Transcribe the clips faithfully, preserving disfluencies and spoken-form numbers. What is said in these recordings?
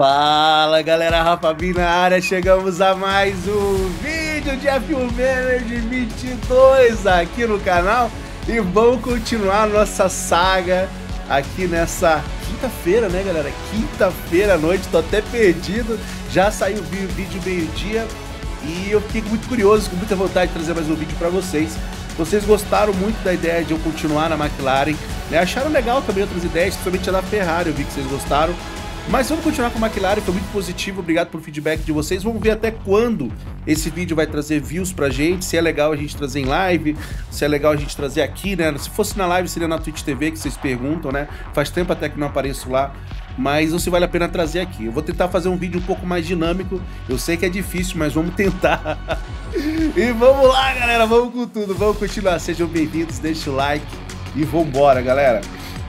Fala galera, Rafa Bin na área, chegamos a mais um vídeo de F um Manager vinte e dois aqui no canal e vamos continuar a nossa saga aqui nessa quinta-feira, né galera? Quinta-feira à noite, tô até perdido, já saiu o vídeo meio-dia e eu fiquei muito curioso, com muita vontade de trazer mais um vídeo pra vocês. Vocês gostaram muito da ideia de eu continuar na McLaren, né? Acharam legal também outras ideias, principalmente a da Ferrari, eu vi que vocês gostaram. Mas vamos continuar com a McLaren, foi muito positivo, obrigado pelo feedback de vocês. Vamos ver até quando esse vídeo vai trazer views pra gente, se é legal a gente trazer em live, se é legal a gente trazer aqui, né? Se fosse na live seria na Twitch T V, que vocês perguntam, né? Faz tempo até que não apareço lá, mas não se vale a pena trazer aqui. Eu vou tentar fazer um vídeo um pouco mais dinâmico, eu sei que é difícil, mas vamos tentar. E vamos lá, galera, vamos com tudo, vamos continuar. Sejam bem-vindos, deixa o like e vambora, galera.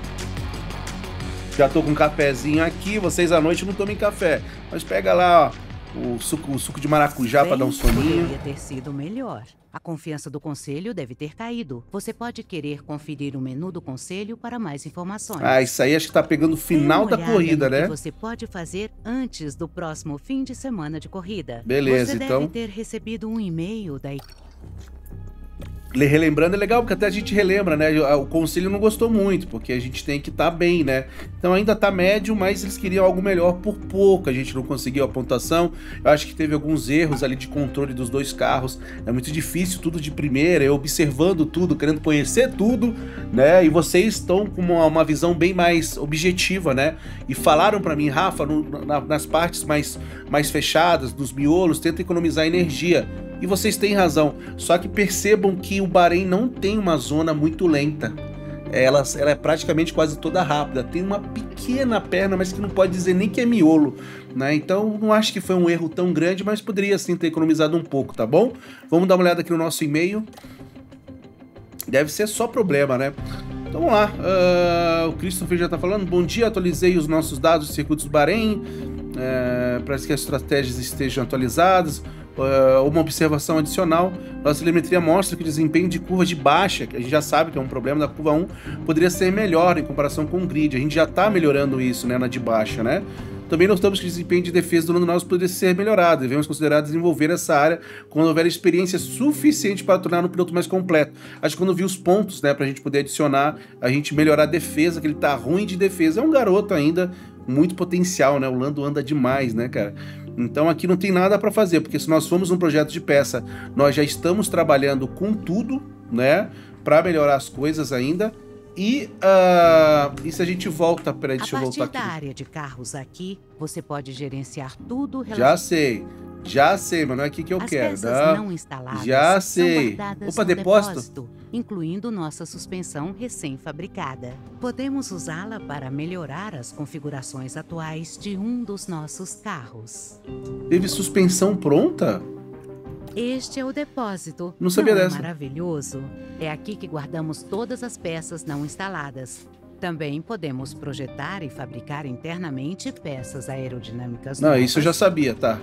Já tô com um cafezinho aqui, vocês à noite não tomem café, mas pega lá, ó, o suco, o suco de maracujá para dar um soninho. Poderia ter sido melhor. A confiança do conselho deve ter caído. Você pode querer conferir o menu do conselho para mais informações. Ah, isso aí acho que tá pegando o final da corrida, né? Que você pode fazer antes do próximo fim de semana de corrida. Beleza, você então. Você deve ter recebido um e-mail da Relembrando é legal, porque até a gente relembra, né? O conselho não gostou muito, porque a gente tem que estar tá bem, né? Então ainda tá médio, mas eles queriam algo melhor por pouco. A gente não conseguiu a pontuação. Eu acho que teve alguns erros ali de controle dos dois carros. É muito difícil, tudo de primeira, eu observando tudo, querendo conhecer tudo, né? E vocês estão com uma, uma visão bem mais objetiva, né? E falaram pra mim, Rafa, no, na, nas partes mais, mais fechadas, nos miolos, tenta economizar energia. E vocês têm razão, só que percebam que o Bahrein não tem uma zona muito lenta. Ela, ela é praticamente quase toda rápida. Tem uma pequena perna, mas que não pode dizer nem que é miolo, né? Então não acho que foi um erro tão grande, mas poderia sim ter economizado um pouco, tá bom? Vamos dar uma olhada aqui no nosso e-mail. Deve ser só problema, né? Então vamos lá. Uh, o Christopher já tá falando. Bom dia, atualizei os nossos dados dos circuitos Bahrein. Uh, parece que as estratégias estejam atualizadas. Uh, uma observação adicional, nossa telemetria mostra que o desempenho de curva de baixa, que a gente já sabe que é um problema da curva um, poderia ser melhor em comparação com o grid. A gente já está melhorando isso, né, na de baixa, né? Também notamos que o desempenho de defesa do Lando Norris poderia ser melhorado. Devemos considerar desenvolver essa área quando houver experiência suficiente para tornar um piloto mais completo. Acho que quando vi os pontos, né, para a gente poder adicionar, a gente melhorar a defesa, que ele tá ruim de defesa. É um garoto ainda, muito potencial, né? O Lando anda demais, né, cara? Então aqui não tem nada para fazer, porque se nós formos um projeto de peça, nós já estamos trabalhando com tudo, né, para melhorar as coisas ainda. E, uh, e se a gente volta, peraí, deixa eu voltar aqui. A partir da área de carros aqui, você pode gerenciar tudo relacionado. Já sei, já sei, mas não é aqui que eu As quero. peças não, não instaladas já sei. Opa, depósito. depósito, incluindo nossa suspensão recém-fabricada. Podemos usá-la para melhorar as configurações atuais de um dos nossos carros. Teve suspensão pronta? Este é o depósito. Não sabia não dessa. É maravilhoso? É aqui que guardamos todas as peças não instaladas. Também podemos projetar e fabricar internamente peças aerodinâmicas Não, novas. isso eu já sabia, tá.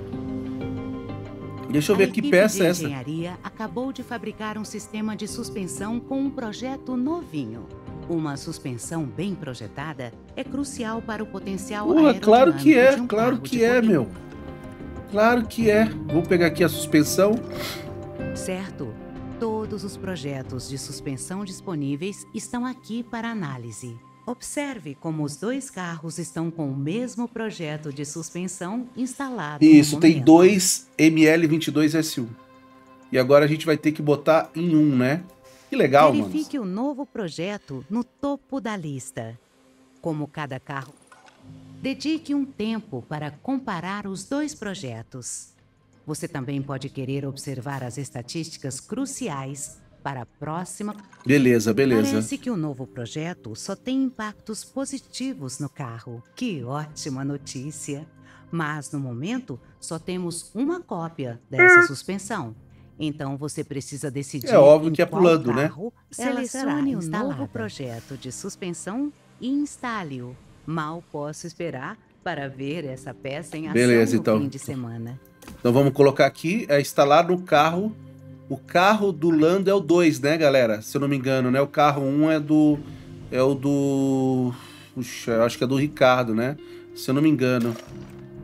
Deixa eu ver que peça é essa. A equipe de engenharia acabou de fabricar um sistema de suspensão com um projeto novinho. Uma suspensão bem projetada é crucial para o potencial Porra, aerodinâmico claro que é, de um claro carro que de é, corrida. meu. Claro que é. Vou pegar aqui a suspensão. Certo. Todos os projetos de suspensão disponíveis estão aqui para análise. Observe como os dois carros estão com o mesmo projeto de suspensão instalado. Isso, no tem momento. dois M L vinte e dois S um. E agora a gente vai ter que botar em um, né? Que legal, mano. Verifique o novo projeto no topo da lista. Como cada carro, dedique um tempo para comparar os dois projetos. Você também pode querer observar as estatísticas cruciais para a próxima. Beleza, beleza. Parece que o novo projeto só tem impactos positivos no carro. Que ótima notícia! Mas, no momento, só temos uma cópia dessa suspensão. Então, você precisa decidir É óbvio em que é qual pulando, né? carro ela será Selecione o instalada. novo projeto de suspensão e instale-o. Mal posso esperar para ver essa peça em ação Beleza, no então. fim de semana. Então vamos colocar aqui, é instalar no carro. O carro do Lando é o dois, né, galera? Se eu não me engano, né? O carro um é do... É o do... Puxa, eu acho que é do Ricardo, né? Se eu não me engano.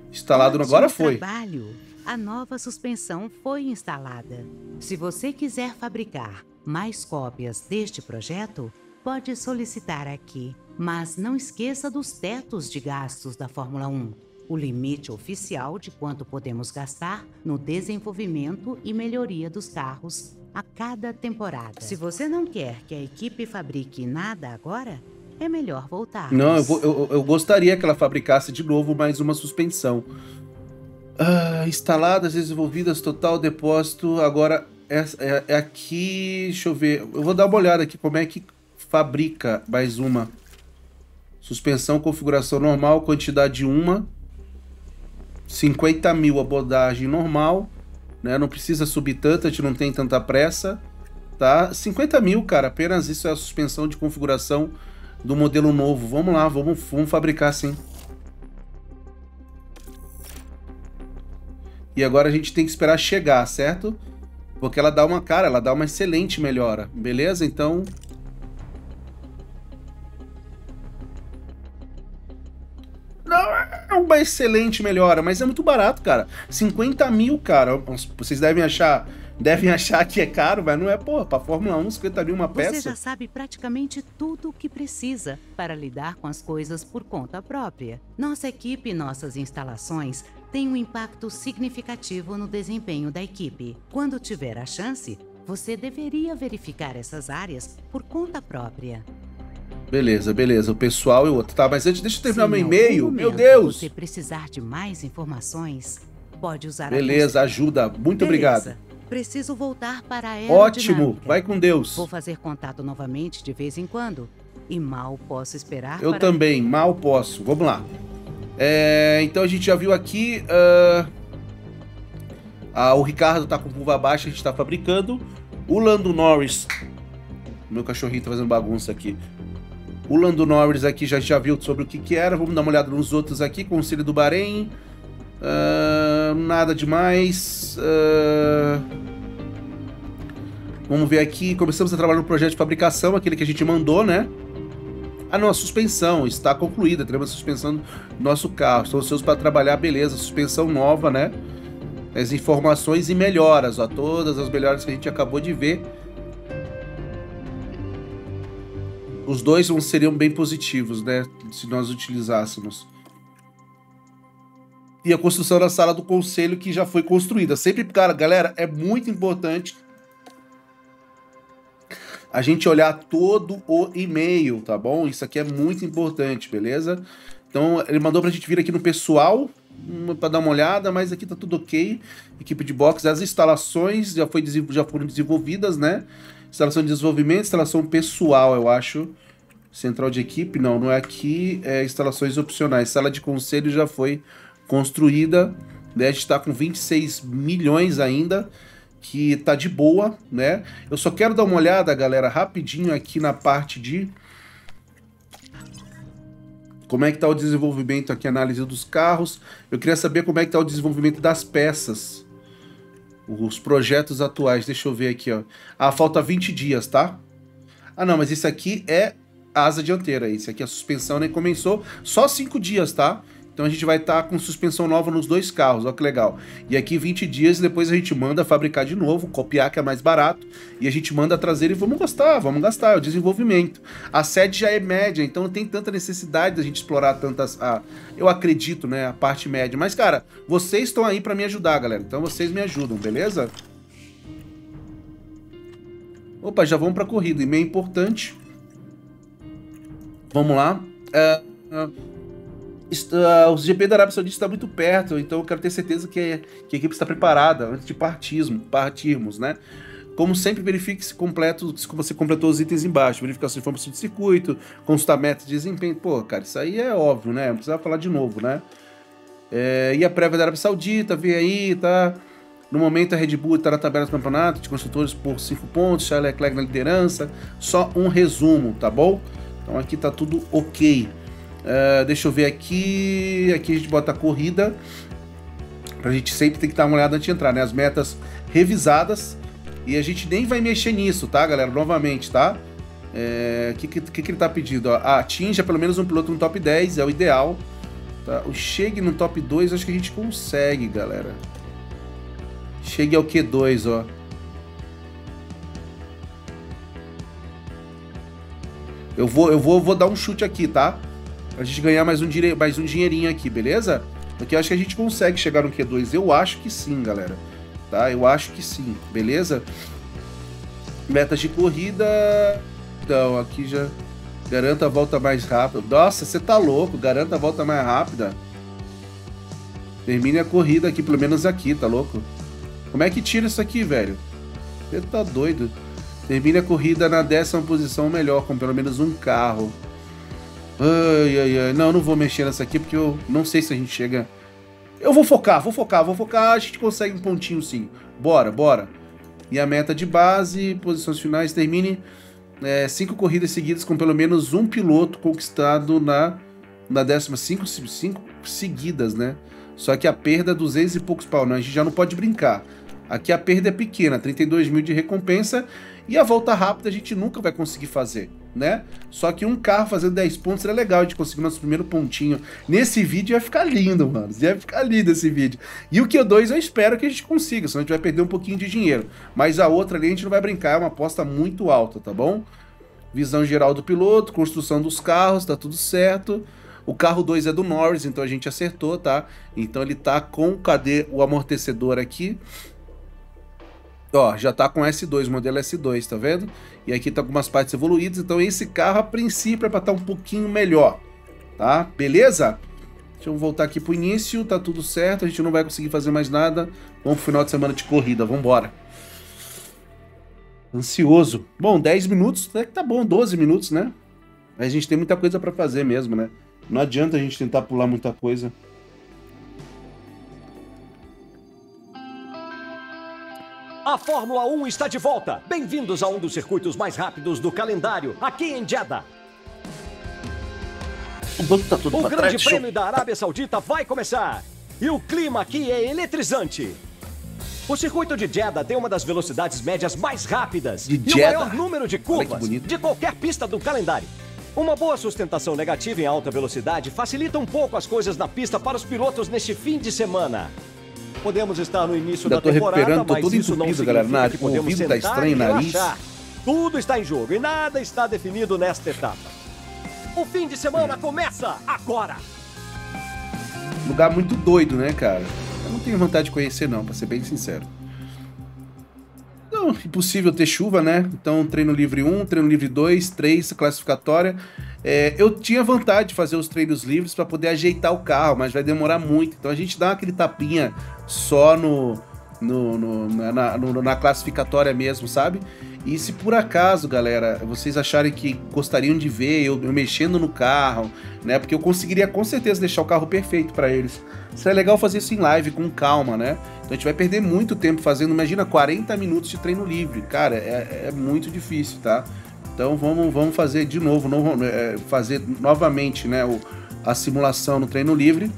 Instalado Ótimo agora foi. trabalho. A nova suspensão foi instalada. Se você quiser fabricar mais cópias deste projeto, pode solicitar aqui. Mas não esqueça dos tetos de gastos da Fórmula um. O limite oficial de quanto podemos gastar no desenvolvimento e melhoria dos carros a cada temporada. Se você não quer que a equipe fabrique nada agora, é melhor voltar. Não, eu, vou, eu, eu gostaria que ela fabricasse de novo mais uma suspensão. Ah, instaladas, desenvolvidas, total depósito. Agora é, é, é aqui. Deixa eu ver. Eu vou dar uma olhada aqui como é que fabrica mais uma. Suspensão, configuração normal, quantidade uma. cinquenta mil abordagem normal. Né? Não precisa subir tanto, a gente não tem tanta pressa. Tá? cinquenta mil, cara. Apenas isso é a suspensão de configuração do modelo novo. Vamos lá, vamos, vamos fabricar sim. E agora a gente tem que esperar chegar, certo? Porque ela dá uma, cara, ela dá uma excelente melhora, beleza? Então... Não é uma excelente melhora, mas é muito barato, cara. cinquenta mil, cara. Vocês devem achar, devem achar que é caro, mas não é, pô, pra Fórmula um, cinquenta mil uma peça. Você já sabe praticamente tudo o que precisa para lidar com as coisas por conta própria. Nossa equipe e nossas instalações têm um impacto significativo no desempenho da equipe. Quando tiver a chance, você deveria verificar essas áreas por conta própria. Beleza, beleza. O pessoal e o outro. Tá, mas antes, deixa eu terminar Se meu em e-mail. algum Meu momento Deus! você precisar de mais informações, pode usar Beleza, a ajuda. Muito Beleza. obrigado. Preciso voltar para a aerodinâmica. Ótimo, vai com Deus. Vou fazer contato novamente de vez em quando e mal posso esperar Eu para... também, mal posso. Vamos lá. É, então a gente já viu aqui. Uh, ah, o Ricardo tá com curva baixa, a gente tá fabricando. O Lando Norris. Meu cachorrinho tá fazendo bagunça aqui. O Lando Norris aqui já, já viu sobre o que que era. Vamos dar uma olhada nos outros aqui. Conselho do Bahrein. Uh, nada demais. Uh, vamos ver aqui. Começamos a trabalhar no projeto de fabricação, aquele que a gente mandou, né? Ah, não, a suspensão está concluída. Teremos a suspensão do nosso carro. Estão ansiosos para trabalhar, beleza. Suspensão nova, né? As informações e melhoras, ó. Todas as melhoras que a gente acabou de ver. Os dois seriam bem positivos, né? Se nós utilizássemos. E a construção da sala do conselho que já foi construída. Sempre, cara, galera, é muito importante a gente olhar todo o e-mail, tá bom? Isso aqui é muito importante, beleza? Então, ele mandou pra gente vir aqui no pessoal para dar uma olhada, mas aqui tá tudo ok. Equipe de box, as instalações já, foi, já foram desenvolvidas, né? Instalação de desenvolvimento, instalação pessoal, eu acho. Central de equipe, não, não é aqui. É instalações opcionais. Sala de conselho já foi construída, né? A gente tá com vinte e seis milhões ainda, que tá de boa, né? Eu só quero dar uma olhada, galera, rapidinho aqui na parte de... Como é que tá o desenvolvimento aqui, análise dos carros. Eu queria saber como é que tá o desenvolvimento das peças. Os projetos atuais, deixa eu ver aqui, ó. Ah, falta vinte dias, tá? Ah, não, mas isso aqui é a asa dianteira. Isso aqui, a suspensão nem começou. Só cinco dias, tá? Então a gente vai estar tá com suspensão nova nos dois carros, ó que legal. E aqui vinte dias e depois a gente manda fabricar de novo, copiar que é mais barato. E a gente manda trazer e vamos gastar, vamos gastar, é o desenvolvimento. A sede já é média, então não tem tanta necessidade da gente explorar tantas... Ah, eu acredito, né, a parte média. Mas, cara, vocês estão aí para me ajudar, galera. Então vocês me ajudam, beleza? Opa, já vamos para a corrida, e-mail importante. Vamos lá. Uh, uh, uh, o G P da Arábia Saudita está muito perto, então eu quero ter certeza que, que a equipe está preparada antes de partismo, partirmos, né? Como sempre, verifique se, completo, se você completou os itens embaixo. Verificação de informação de circuito, consultar metas de desempenho. Pô, cara, isso aí é óbvio, né? Não precisa falar de novo, né? É, e a prévia da Arábia Saudita, vê aí, tá? No momento a Red Bull está na tabela do campeonato de construtores por cinco pontos, Charles Leclerc na liderança. Só um resumo, tá bom? Então aqui tá tudo ok. Uh, deixa eu ver aqui. Aqui a gente bota a corrida. Pra gente sempre ter que dar uma olhada antes de entrar, né? As metas revisadas. E a gente nem vai mexer nisso, tá, galera? Novamente, tá? O é, que, que, que ele tá pedindo? Ó, atinja pelo menos um piloto no top dez, é o ideal. Tá, o chegue no top dois, acho que a gente consegue, galera. Chegue ao Q dois, ó. Eu vou, eu vou, vou dar um chute aqui, tá? Pra gente ganhar mais um, dire... mais um dinheirinho aqui, beleza? Porque eu acho que a gente consegue chegar no Q dois. Eu acho que sim, galera. Tá? Eu acho que sim, beleza? Metas de corrida... Então, aqui já... Garanta a volta mais rápida. Nossa, você tá louco. Garanta a volta mais rápida. Termine a corrida aqui, pelo menos aqui, tá louco? Como é que tira isso aqui, velho? Você tá doido. Termine a corrida na décima posição melhor, com pelo menos um carro. Ai, ai, ai. Não, não vou mexer nessa aqui, porque eu não sei se a gente chega... Eu vou focar, vou focar, vou focar. A gente consegue um pontinho sim. Bora, bora. E a meta de base, posições finais, termine é, cinco corridas seguidas com pelo menos um piloto conquistado na, na décima. Cinco, cinco seguidas, né? Só que a perda é duzentos e poucos pau. Não, a gente já não pode brincar. Aqui a perda é pequena, trinta e dois mil de recompensa. E a volta rápida a gente nunca vai conseguir fazer, né? Só que um carro fazendo dez pontos é legal, a gente conseguir nosso primeiro pontinho. Nesse vídeo vai ficar lindo, mano. Vai ficar lindo esse vídeo. E o Q dois eu espero que a gente consiga, senão a gente vai perder um pouquinho de dinheiro. Mas a outra ali a gente não vai brincar, é uma aposta muito alta, tá bom? Visão geral do piloto, construção dos carros, tá tudo certo. O carro dois é do Norris, então a gente acertou, tá? Então ele tá com, cadê o amortecedor aqui? Ó, já tá com S dois, modelo S dois, tá vendo? E aqui tá algumas partes evoluídas, então esse carro, a princípio, é pra estar um pouquinho melhor, tá? Beleza? Deixa eu voltar aqui pro início, tá tudo certo, a gente não vai conseguir fazer mais nada. Vamos pro final de semana de corrida, vambora. Ansioso. Bom, dez minutos, até que tá bom, doze minutos, né? A gente tem muita coisa pra fazer mesmo, né? Não adianta a gente tentar pular muita coisa. A Fórmula um está de volta. Bem-vindos a um dos circuitos mais rápidos do calendário, aqui em Jeddah. O banco tá todo O pra Grande trás. Prêmio eu... da Arábia Saudita vai começar. E o clima aqui é eletrizante. O circuito de Jeddah tem uma das velocidades médias mais rápidas de e Jeddah. o maior número de curvas de qualquer pista do calendário. Uma boa sustentação negativa em alta velocidade facilita um pouco as coisas na pista para os pilotos neste fim de semana. Podemos estar no início Ainda da tô temporada, recuperando, tô mas todo isso não entupido, significa galera. Na- que o podemos ouvido tá sentar estranho, e nariz. relaxar. Tudo está em jogo e nada está definido nesta etapa. O fim de semana começa agora! Lugar muito doido, né, cara? Eu não tenho vontade de conhecer, não, pra ser bem sincero. Não, impossível ter chuva, né? Então, treino livre um, treino livre dois, três, classificatória. É, eu tinha vontade de fazer os treinos livres para poder ajeitar o carro, mas vai demorar muito. Então a gente dá aquele tapinha só no, no, no, na, no, na classificatória mesmo, sabe? E se por acaso, galera, vocês acharem que gostariam de ver eu, eu mexendo no carro, né? Porque eu conseguiria com certeza deixar o carro perfeito para eles. Seria legal fazer isso em live, com calma, né? Então a gente vai perder muito tempo fazendo, imagina, quarenta minutos de treino livre. Cara, é, é muito difícil, tá? Então vamos, vamos fazer de novo, não, é, fazer novamente, né, o, a simulação no treino livre.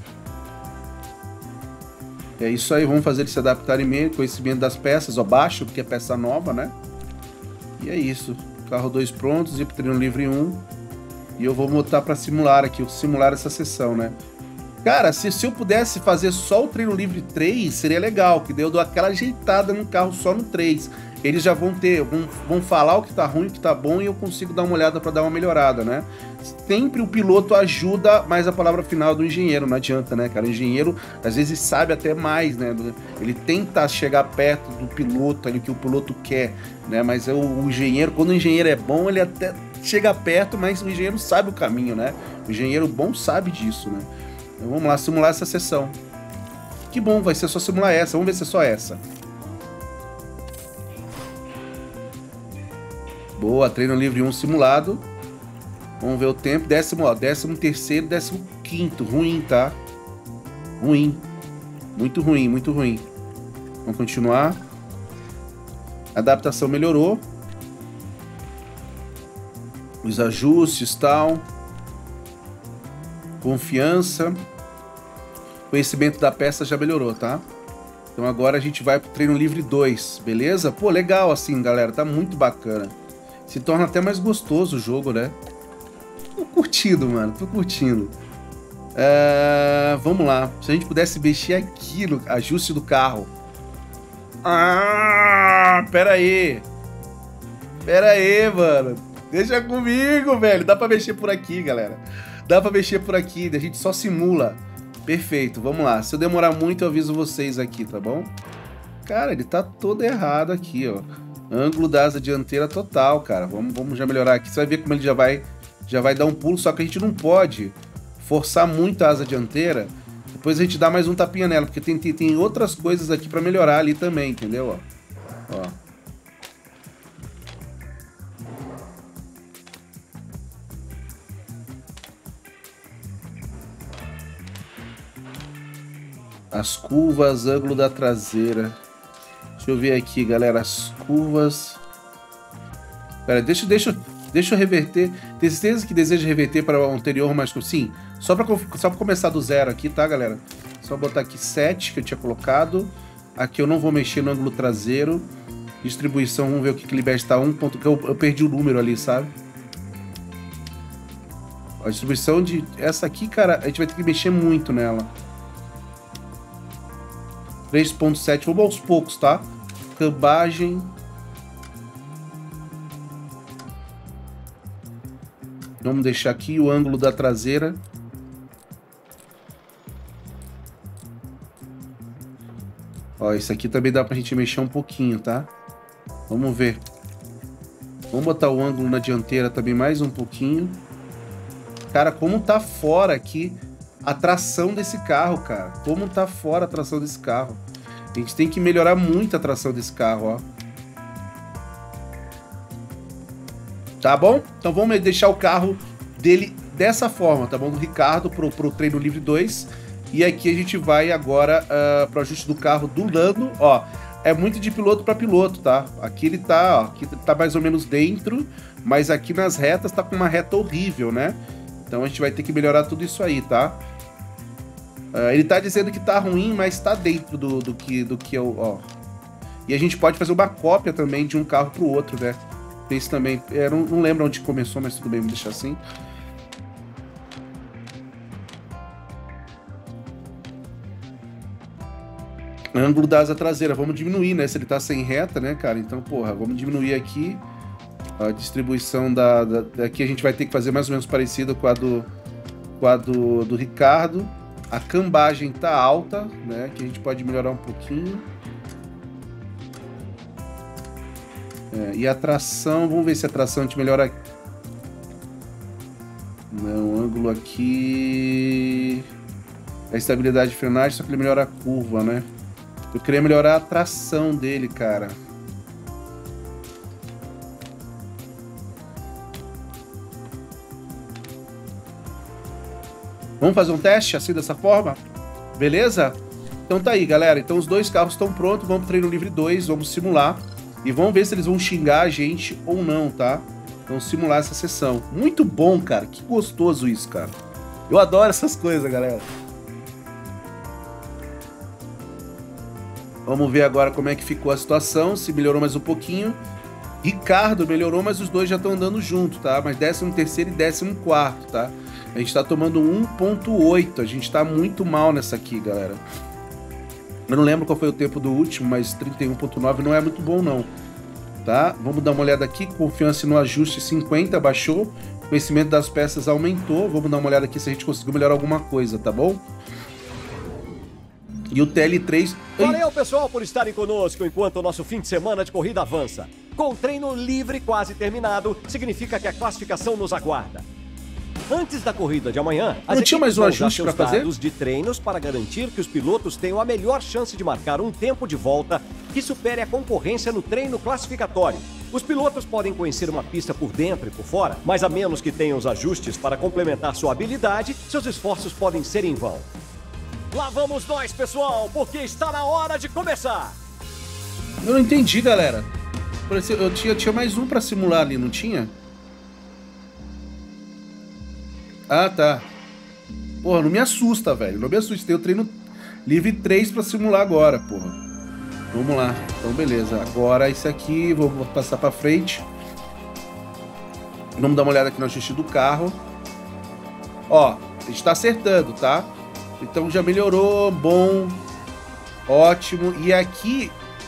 É isso aí, vamos fazer eles se adaptarem mesmo, conhecimento das peças, ó, baixo, porque é peça nova, né? E é isso, carro dois prontos, e pro treino livre um. E eu vou botar para simular aqui, simular essa sessão, né? Cara, se, se eu pudesse fazer só o treino livre três, seria legal, que daí eu dou aquela ajeitada no carro só no três. Eles já vão ter, vão, vão falar o que tá ruim, o que tá bom, e eu consigo dar uma olhada para dar uma melhorada, né? Sempre o piloto ajuda, mas a palavra final é do engenheiro, não adianta, né, cara? O engenheiro, às vezes, sabe até mais, né? Ele tenta chegar perto do piloto, ali, o que o piloto quer, né? Mas o, o engenheiro, quando o engenheiro é bom, ele até chega perto, mas o engenheiro sabe o caminho, né? O engenheiro bom sabe disso, né? Então vamos lá, simular essa sessão. Que bom, vai ser só simular essa, vamos ver se é só essa. Boa, treino livre um simulado. Vamos ver o tempo. Décimo, ó, décimo terceiro, décimo quinto. Ruim, tá? Ruim. Muito ruim, muito ruim. Vamos continuar. A adaptação melhorou. Os ajustes, tal. Confiança. Conhecimento da peça já melhorou, tá? Então agora a gente vai pro treino livre dois, beleza? Pô, legal assim, galera. Tá muito bacana. Se torna até mais gostoso o jogo, né? Tô curtindo, mano. Tô curtindo. É... Uh, vamos lá. Se a gente pudesse mexer aqui no ajuste do carro. Ah, pera aí. Pera aí, mano. Deixa comigo, velho. Dá pra mexer por aqui, galera. Dá pra mexer por aqui. A gente só simula. Perfeito, vamos lá. Se eu demorar muito, eu aviso vocês aqui, tá bom? Cara, ele tá todo errado aqui, ó. Ângulo da asa dianteira total, cara. Vamos, vamos já melhorar aqui. Você vai ver como ele já vai, já vai dar um pulo, só que a gente não pode forçar muito a asa dianteira. Depois a gente dá mais um tapinha nela, porque tem, tem, tem outras coisas aqui pra melhorar ali também, entendeu? Ó. Ó. As curvas, ângulo da traseira. Deixa eu ver aqui, galera. As curvas. Pera, deixa, deixa, deixa eu reverter. Tem certeza que deseja reverter para o anterior, mas sim. Só para só pra começar do zero aqui, tá, galera? Só botar aqui sete que eu tinha colocado. Aqui eu não vou mexer no ângulo traseiro. Distribuição, vamos ver o que, que ele está um ponto. Que eu, eu perdi o número ali, sabe? A distribuição de. Essa aqui, cara, a gente vai ter que mexer muito nela. três ponto sete, vamos aos poucos, tá? Cambagem. Vamos deixar aqui o ângulo da traseira. Ó, isso aqui também dá pra gente mexer um pouquinho, tá? Vamos ver. Vamos botar o ângulo na dianteira também mais um pouquinho. Cara, como tá fora aqui a tração desse carro, cara. Como tá fora a tração desse carro. A gente tem que melhorar muito a tração desse carro, ó. Tá bom? Então vamos deixar o carro dele dessa forma, tá bom? Do Ricardo pro, pro treino livre dois. E aqui a gente vai agora uh, pro ajuste do carro do Lando, ó. É muito de piloto para piloto, tá? Aqui ele tá, ó, aqui tá mais ou menos dentro, mas aqui nas retas tá com uma reta horrível, né? Então a gente vai ter que melhorar tudo isso aí, tá? Uh, ele tá dizendo que tá ruim, mas tá dentro do, do que do que eu, ó. E a gente pode fazer uma cópia também de um carro pro outro, né? Esse também, eu não, não lembro onde começou, mas tudo bem, vou deixar assim. Ângulo da asa traseira, vamos diminuir, né? Se ele tá sem reta, né, cara? Então, porra, vamos diminuir aqui. A distribuição da, da... Daqui a gente vai ter que fazer mais ou menos parecido com a do, com a do, do Ricardo. A cambagem tá alta, né? Que a gente pode melhorar um pouquinho. É, e a tração, vamos ver se a tração a gente melhora. Não, ângulo aqui. A estabilidade de frenagem, só que ele melhora a curva, né? Eu queria melhorar a tração dele, cara. Vamos fazer um teste assim, dessa forma? Beleza? Então tá aí, galera. Então os dois carros estão prontos. Vamos pro treino livre dois, vamos simular. E vamos ver se eles vão xingar a gente ou não, tá? Vamos simular essa sessão. Muito bom, cara. Que gostoso isso, cara. Eu adoro essas coisas, galera. Vamos ver agora como é que ficou a situação. Se melhorou mais um pouquinho. Ricardo melhorou, mas os dois já estão andando junto, tá? Mas décimo terceiro e décimo quarto, tá? A gente tá tomando um ponto oito. A gente tá muito mal nessa aqui, galera. Eu não lembro qual foi o tempo do último, mas trinta e um ponto nove não é muito bom, não. Tá? Vamos dar uma olhada aqui. Confiança no ajuste cinquenta, baixou. Conhecimento das peças aumentou. Vamos dar uma olhada aqui se a gente conseguiu melhorar alguma coisa, tá bom? E o T L três... Valeu, pessoal, por estarem conosco enquanto o nosso fim de semana de corrida avança. Com o treino livre quase terminado, significa que a classificação nos aguarda. Antes da corrida de amanhã, as não tinha mais um ajuste para fazer? Dados de treinos para garantir que os pilotos tenham a melhor chance de marcar um tempo de volta que supere a concorrência no treino classificatório. Os pilotos podem conhecer uma pista por dentro e por fora, mas a menos que tenham os ajustes para complementar sua habilidade, seus esforços podem ser em vão. Lá vamos nós, pessoal, porque está na hora de começar! Eu não entendi, galera. Eu tinha, tinha mais um para simular ali, não tinha? Ah, tá. Porra, não me assusta, velho. Não me assusta. Tem o treino livre três pra simular agora, porra. Vamos lá. Então, beleza. Agora esse aqui, vou passar pra frente. Vamos dar uma olhada aqui no ajuste do carro. Ó, a gente tá acertando, tá? Então já melhorou, bom, ótimo. E aqui...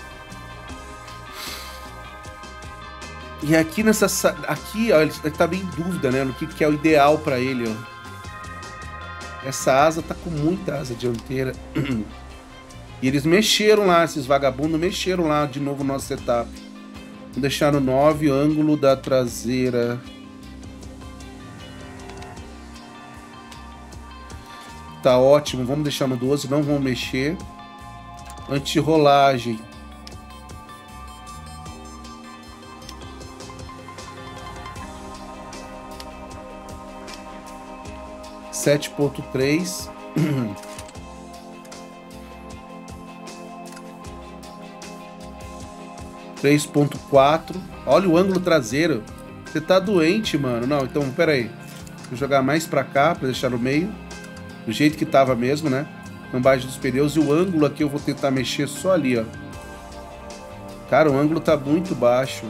E aqui nessa... Aqui, ó, ele tá bem em dúvida, né? No que, que é o ideal pra ele, ó. Essa asa tá com muita asa dianteira. E eles mexeram lá, esses vagabundos mexeram lá de novo no nosso setup. Vou deixar no nove, ângulo da traseira. Tá ótimo, vamos deixar no doze, não vamos mexer. Anti-rolagem. sete ponto três. três ponto quatro. Olha o ângulo traseiro. Você tá doente, mano. Não, então, pera aí. Vou jogar mais pra cá, pra deixar no meio. Do jeito que tava mesmo, né? Cambagem dos pneus. E o ângulo aqui eu vou tentar mexer só ali, ó. Cara, o ângulo tá muito baixo.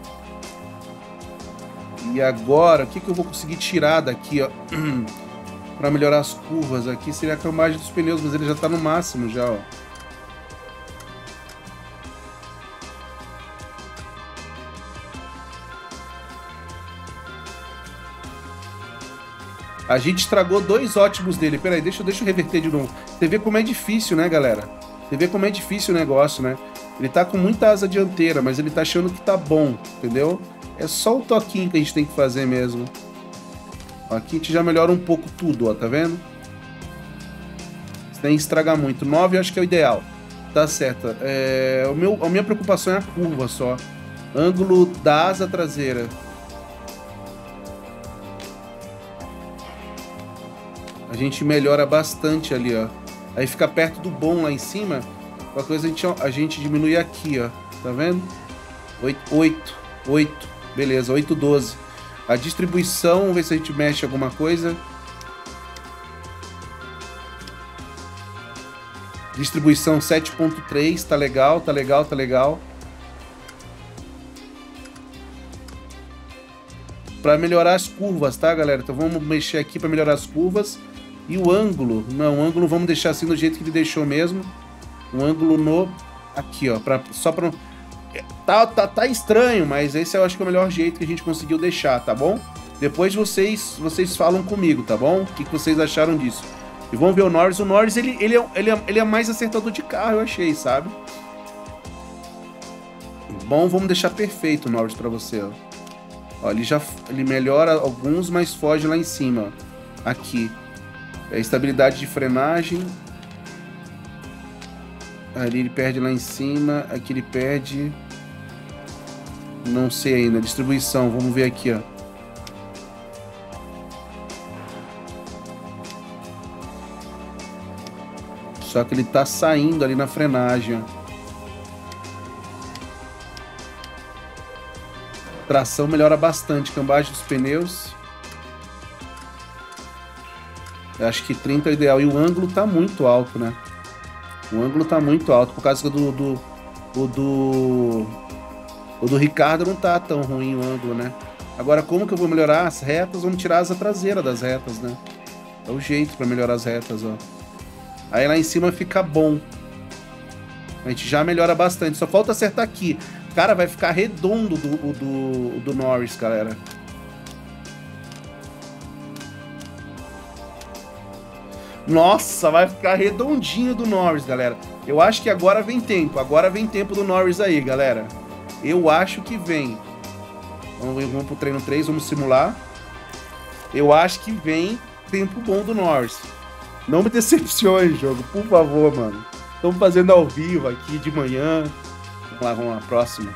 E agora, o que, que eu vou conseguir tirar daqui, ó? Pra melhorar as curvas aqui seria a cambagem dos pneus, mas ele já tá no máximo já, ó. A gente estragou dois ótimos dele. Pera aí, deixa, deixa eu reverter de novo. Você vê como é difícil, né, galera? Você vê como é difícil o negócio, né? Ele tá com muita asa dianteira, mas ele tá achando que tá bom, entendeu? É só o toquinho que a gente tem que fazer mesmo. Aqui a gente já melhora um pouco tudo, ó, tá vendo? Sem estragar muito. nove eu acho que é o ideal. Tá certo. É, o meu, a minha preocupação é a curva só. Ângulo da asa traseira. A gente melhora bastante ali, ó. Aí fica perto do bom lá em cima. Qualquer coisa a gente, a gente diminui aqui, ó. Tá vendo? oito, oito, oito. Beleza, oito, doze. A distribuição, vamos ver se a gente mexe alguma coisa. Distribuição sete ponto três, tá legal, tá legal, tá legal. Para melhorar as curvas, tá, galera? Então vamos mexer aqui para melhorar as curvas. E o ângulo, não, o ângulo vamos deixar assim do jeito que ele deixou mesmo. O ângulo no... Aqui, ó, pra, só para... Tá, tá, tá estranho, mas esse eu acho que é o melhor jeito que a gente conseguiu deixar, tá bom? Depois vocês, vocês falam comigo, tá bom? O que, que vocês acharam disso? E vamos ver o Norris. O Norris, ele, ele, é, ele, é, ele é mais acertador de carro, eu achei, sabe? Bom, vamos deixar perfeito o Norris pra você, ó. Ó, ele já ele melhora alguns, mas foge lá em cima, ó. Aqui. É estabilidade de frenagem. Ali ele perde lá em cima. Aqui ele perde... Não sei ainda. Distribuição, vamos ver aqui, ó. Só que ele tá saindo ali na frenagem, ó. Tração melhora bastante. Cambagem dos pneus. Eu acho que trinta é o ideal. E o ângulo tá muito alto, né? O ângulo tá muito alto. Por causa do... do o do... O do Ricardo não tá tão ruim o ângulo, né? Agora, como que eu vou melhorar as retas? Vamos tirar a asa traseira das retas, né? É o jeito pra melhorar as retas, ó. Aí lá em cima fica bom. A gente já melhora bastante. Só falta acertar aqui. Cara, vai ficar redondo o do, do, do Norris, galera. Nossa, vai ficar redondinho do Norris, galera. Eu acho que agora vem tempo. Agora vem tempo do Norris aí, galera. Eu acho que vem. Vamos, vamos pro treino três, vamos simular. Eu acho que vem tempo bom do Norris. Não me decepcione, jogo, por favor, mano. Estamos fazendo ao vivo aqui de manhã. Vamos lá, vamos lá, próxima.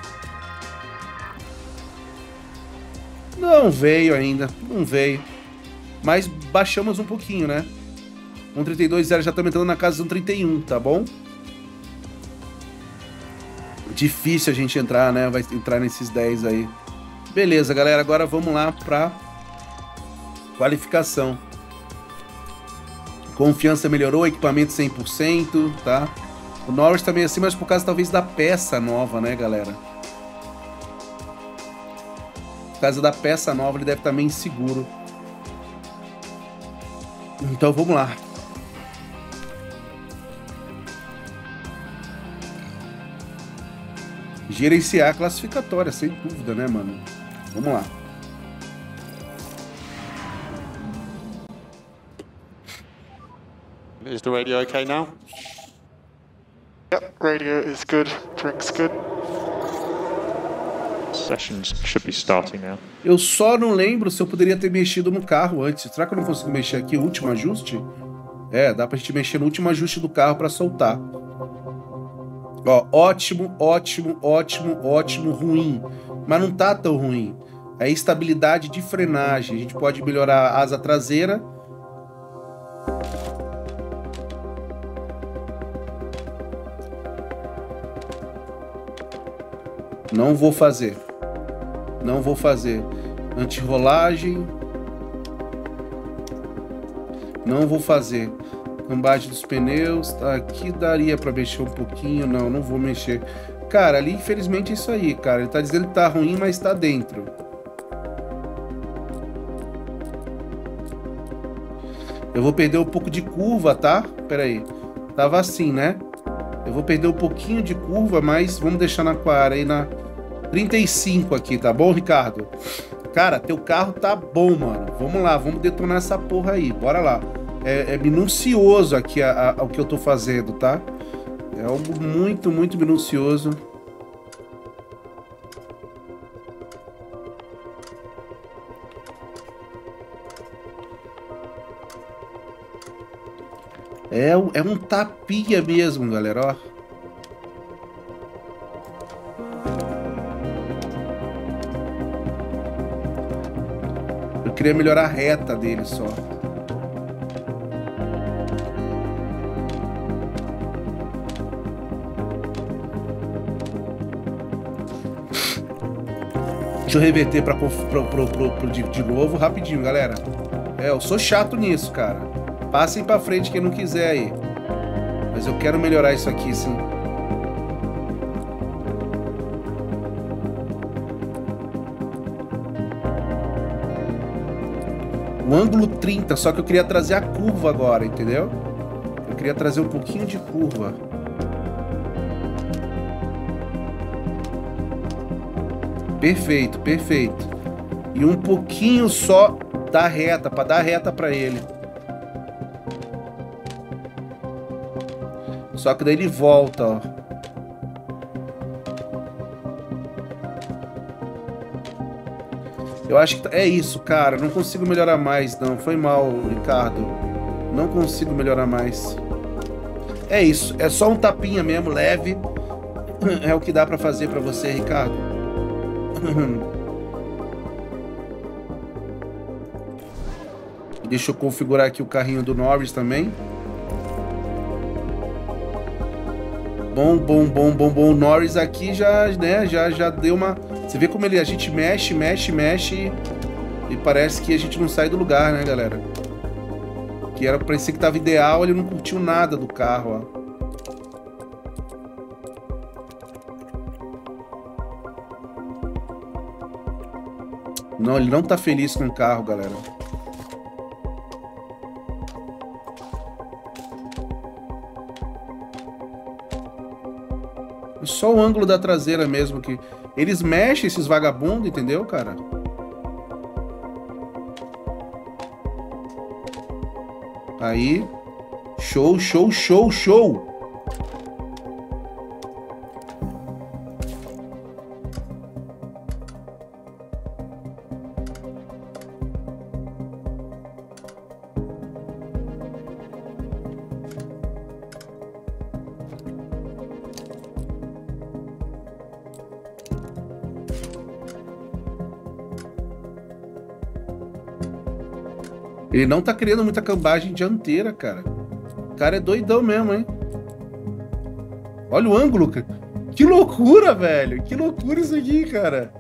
Não veio ainda, não veio. Mas baixamos um pouquinho, né? um trinta e dois zero, já estamos entrando na casa de um trinta e um, tá bom? Difícil a gente entrar, né? Vai entrar nesses dez aí. Beleza, galera. Agora vamos lá pra qualificação. Confiança melhorou, equipamento cem por cento, tá? O Norris também assim, mas por causa talvez da peça nova, né, galera? Por causa da peça nova, ele deve estar meio inseguro. Então vamos lá. Gerenciar a classificatória, sem dúvida, né, mano? Vamos lá. Is the radio okay now? Yep, radio is good. Drink's good. Sessions should be starting now. Eu só não lembro se eu poderia ter mexido no carro antes. Será que eu não consigo mexer aqui o último ajuste? É, dá pra gente mexer no último ajuste do carro pra soltar. Ó, ótimo, ótimo, ótimo, ótimo, ruim. Mas não tá tão ruim. É estabilidade de frenagem. A gente pode melhorar a asa traseira. Não vou fazer. Não vou fazer. Antirrolagem. Não vou fazer. Cambagem dos pneus. Tá, aqui daria pra mexer um pouquinho. Não, não vou mexer. Cara, ali infelizmente é isso aí, cara. Ele tá dizendo que tá ruim, mas tá dentro. Eu vou perder um pouco de curva, tá? Pera aí. Tava assim, né? Eu vou perder um pouquinho de curva, mas vamos deixar na quadra aí na trinta e cinco aqui, tá bom, Ricardo? Cara, teu carro tá bom, mano. Vamos lá, vamos detonar essa porra aí. Bora lá. É, é minucioso aqui a, a, o que eu tô fazendo, tá? É algo muito, muito minucioso. É, é um tapinha mesmo, galera, ó. Eu queria melhorar a reta dele só. Deixa eu reverter pra, pra, pra, pra, pra, de, de novo, rapidinho, galera. É, eu sou chato nisso, cara. Passem pra frente quem não quiser aí. Mas eu quero melhorar isso aqui, sim. O ângulo trinta, só que eu queria trazer a curva agora, entendeu? Eu queria trazer um pouquinho de curva. Perfeito, perfeito. E um pouquinho só da reta, para dar reta para ele. Só que daí ele volta, ó. Eu acho que é isso, cara. Não consigo melhorar mais, não. Foi mal, Ricardo. Não consigo melhorar mais. É isso. É só um tapinha mesmo, leve. É o que dá pra fazer pra você, Ricardo. Deixa eu configurar aqui o carrinho do Norris também. Bom, bom, bom, bom, bom. O Norris aqui já, né, já, já deu uma... Você vê como ele, a gente mexe, mexe, mexe e parece que a gente não sai do lugar, né, galera? Que era, parecia que tava ideal, ele não curtiu nada do carro, ó. Não, ele não tá feliz com o carro, galera. Só o ângulo da traseira mesmo que... Eles mexem esses vagabundos, entendeu, cara? Aí. Show, show, show, show. Ele não tá criando muita cambagem dianteira, cara. O cara é doidão mesmo, hein? Olha o ângulo, cara. Que loucura, velho. Que loucura isso aqui, cara.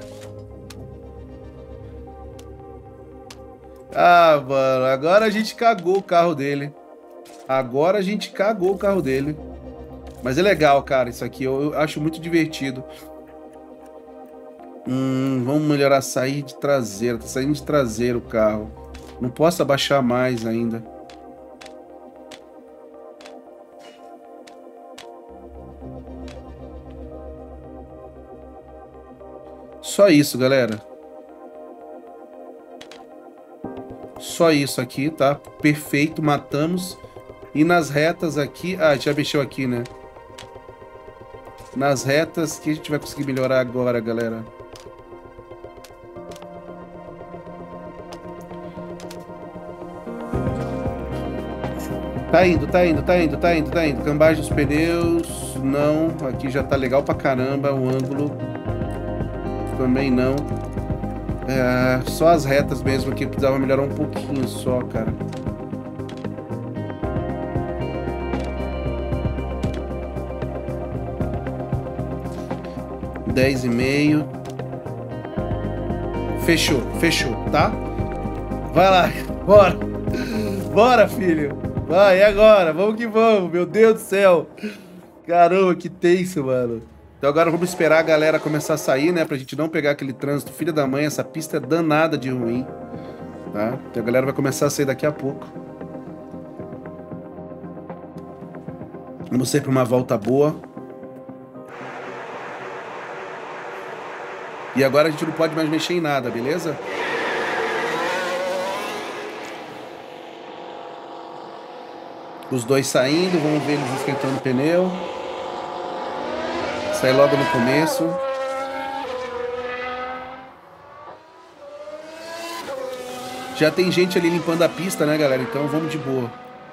Ah, mano. Agora a gente cagou o carro dele. Agora a gente cagou o carro dele. Mas é legal, cara, isso aqui. Eu, eu acho muito divertido. Hum, vamos melhorar a saída de traseira. Tá saindo de traseiro o carro. Não posso abaixar mais ainda. Só isso, galera. Só isso aqui, tá? Perfeito, matamos. E nas retas aqui... Ah, já mexeu aqui, né? Nas retas que a gente vai conseguir melhorar agora, galera. Tá indo, tá indo, tá indo, tá indo, tá indo. Cambagem dos pneus, não. Aqui já tá legal pra caramba o ângulo. Também não. É, só as retas mesmo aqui precisava melhorar um pouquinho só, cara. dez e meio. Fechou, fechou, tá? Vai lá, bora. Bora, filho. Vai, e agora? Vamos que vamos, meu Deus do céu. Caramba, que tenso, mano. Então agora vamos esperar a galera começar a sair, né? Pra gente não pegar aquele trânsito filha da mãe. Essa pista é danada de ruim, tá? Então a galera vai começar a sair daqui a pouco. Vamos sair pra uma volta boa. E agora a gente não pode mais mexer em nada, beleza? Os dois saindo, vamos ver eles esquentando o pneu. Sai logo no começo. Já tem gente ali limpando a pista, né, galera? Então vamos de boa.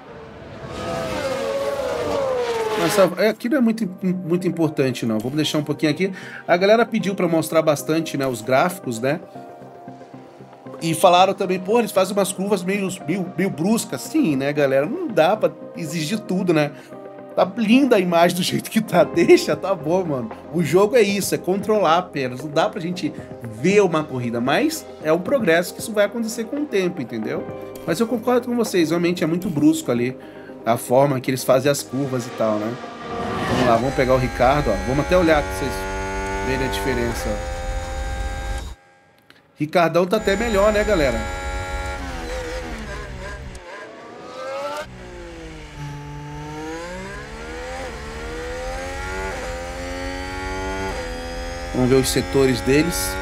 Nossa, aqui não é muito, muito importante, não. Vamos deixar um pouquinho aqui. A galera pediu para mostrar bastante, né, os gráficos, né? E falaram também, pô, eles fazem umas curvas meio, meio, meio bruscas. Sim, né, galera? Não dá pra exigir tudo, né? Tá linda a imagem do jeito que tá. Deixa, tá bom, mano. O jogo é isso, é controlar apenas. Não dá pra gente ver uma corrida, mas é um progresso que isso vai acontecer com o tempo, entendeu? Mas eu concordo com vocês, realmente é muito brusco ali a forma que eles fazem as curvas e tal, né? Vamos lá, vamos pegar o Ricardo, ó. Vamos até olhar pra vocês verem a diferença, ó. Ricardão tá até melhor, né, galera? Vamos ver os setores deles.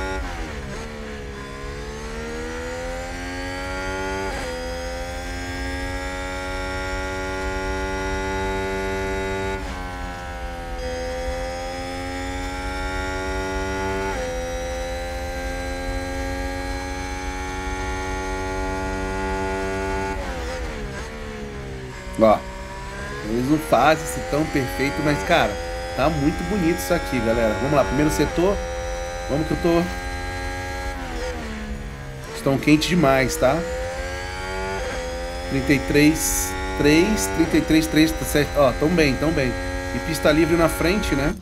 Ó, eles não fazem isso tão perfeito, mas, cara, tá muito bonito isso aqui, galera. Vamos lá, primeiro setor. Vamos que eu tô... Estão quentes demais, tá? trinta e três, três, trinta e três, três, sete. Ó, tão bem, tão bem. E pista livre na frente, né?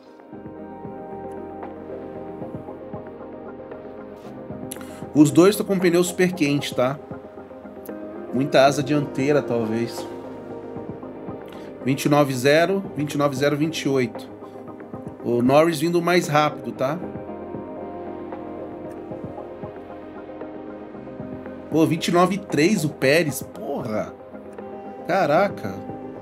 Os dois estão com pneu super quente, tá? Muita asa dianteira, talvez. vinte e nove zero, vinte e nove zero, vinte e oito. O Norris vindo mais rápido, tá? Pô, vinte e nove três o Pérez, porra. Caraca.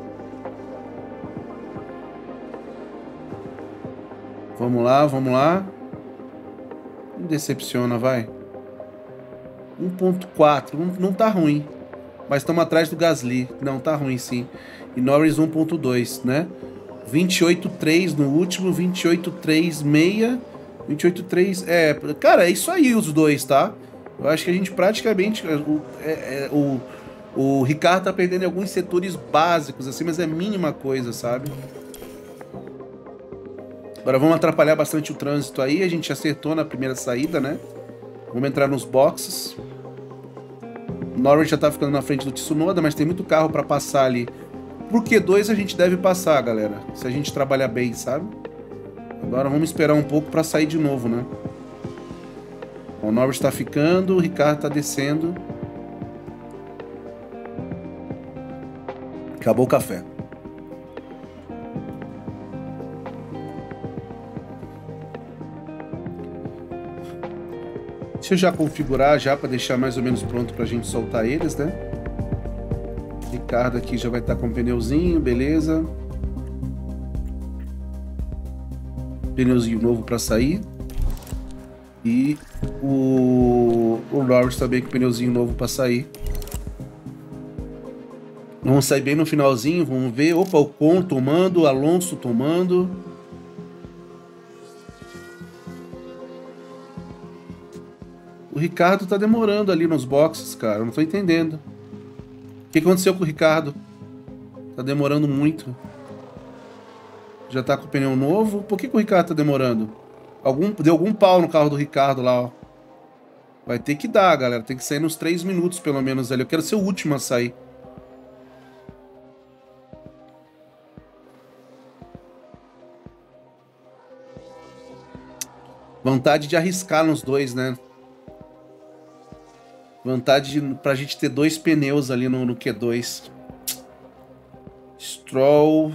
Vamos lá, vamos lá. Não decepciona, vai. um ponto quatro, não, não tá ruim. Mas estamos atrás do Gasly. Não, tá ruim sim. E Norris um ponto dois, né? vinte e oito três no último, vinte e oito três seis, vinte e oito três... É, cara, é isso aí os dois, tá? Eu acho que a gente praticamente... O, é, é, o, o Ricardo tá perdendo em alguns setores básicos, assim, mas é mínima coisa, sabe? Agora vamos atrapalhar bastante o trânsito aí. A gente acertou na primeira saída, né? Vamos entrar nos boxes. Norris já tá ficando na frente do Tsunoda, mas tem muito carro para passar ali. Por Q dois a gente deve passar, galera. Se a gente trabalhar bem, sabe? Agora vamos esperar um pouco para sair de novo, né? O Norris tá ficando, o Ricardo tá descendo. Acabou o café. Deixa eu já configurar já para deixar mais ou menos pronto pra gente soltar eles, né? Ricardo aqui já vai estar com o pneuzinho, beleza. Pneuzinho novo para sair. E o, o Norris também com pneuzinho novo para sair. Vamos sair bem no finalzinho, vamos ver. Opa, o Con tomando, o Alonso tomando. O Ricardo tá demorando ali nos boxes, cara. Eu não tô entendendo. O que aconteceu com o Ricardo? Tá demorando muito. Já tá com o pneu novo. Por que, que o Ricardo tá demorando? Algum, deu algum pau no carro do Ricardo lá, ó. Vai ter que dar, galera. Tem que sair nos três minutos, pelo menos, ali. Eu quero ser o último a sair. Vontade de arriscar nos dois, né? Vontade de, pra gente ter dois pneus ali no, no Q dois. Stroll.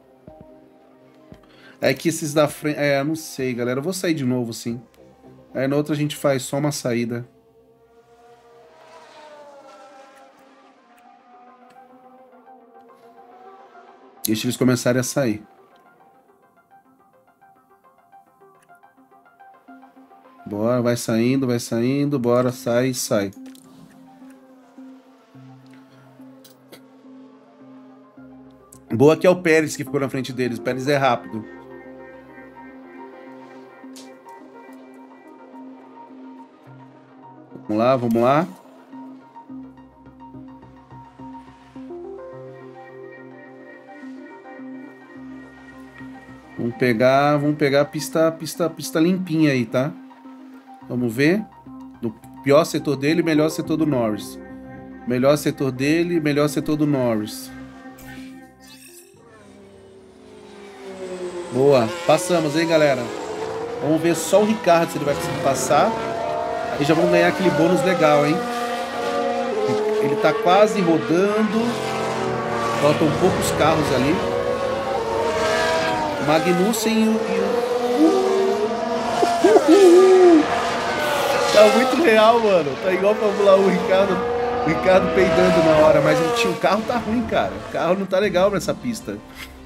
É que esses da frente... É, não sei, galera. Eu vou sair de novo, sim. Aí na outra a gente faz só uma saída. Deixa eles começarem a sair. Bora, vai saindo, vai saindo. Bora, sai, sai. Boa que é o Pérez que ficou na frente deles. O Pérez é rápido. Vamos lá, vamos lá. Vamos pegar, vamos pegar a pista, pista, pista limpinha aí, tá? Vamos ver. No pior setor dele, melhor setor do Norris. Melhor setor dele, melhor setor do Norris. Boa, passamos, hein, galera? Vamos ver só o Ricardo se ele vai conseguir passar. Aí já vamos ganhar aquele bônus legal, hein? Ele tá quase rodando. Faltam poucos carros ali. Magnussen e o... Tá muito real, mano. Tá igual pra lá o Ricardo, o Ricardo peidando na hora. Mas ele tinha, o carro tá ruim, cara. O carro não tá legal nessa pista.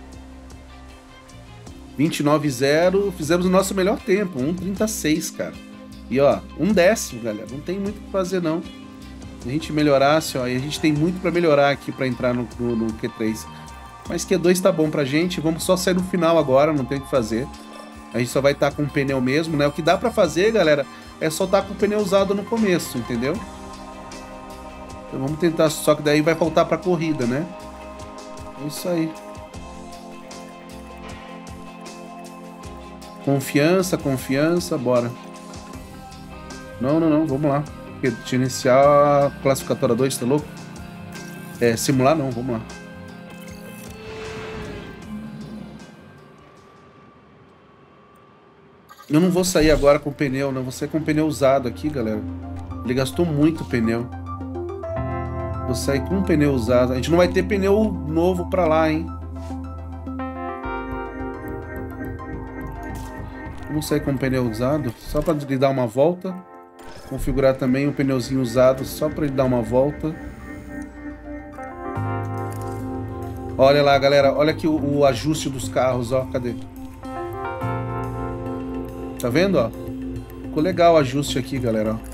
vinte e nove zero. Fizemos o nosso melhor tempo. um trinta e seis, cara. E ó, um décimo, galera. Não tem muito o que fazer, não. Se a gente melhorasse, ó. E a gente tem muito pra melhorar aqui pra entrar no, no, no Q três. Mas Q dois tá bom pra gente. Vamos só sair no final agora. Não tem o que fazer. A gente só vai estar com o pneu mesmo, né? O que dá pra fazer, galera, é só estar com o pneu usado no começo, entendeu? Então vamos tentar. Só que daí vai faltar pra corrida, né? É isso aí. Confiança, confiança, bora. Não, não, não, vamos lá. Deixa eu iniciar a classificatória dois, tá louco? É, simular não, vamos lá. Eu não vou sair agora com o pneu, não. Vou sair com o pneu usado aqui, galera. Ele gastou muito pneu. Vou sair com um pneu usado. A gente não vai ter pneu novo pra lá, hein? Vamos sair com o pneu usado, só para ele dar uma volta. Configurar também um pneuzinho usado, só para ele dar uma volta. Olha lá, galera. Olha aqui o, o ajuste dos carros, ó. Cadê? Tá vendo, ó? Ficou legal o ajuste aqui, galera, ó.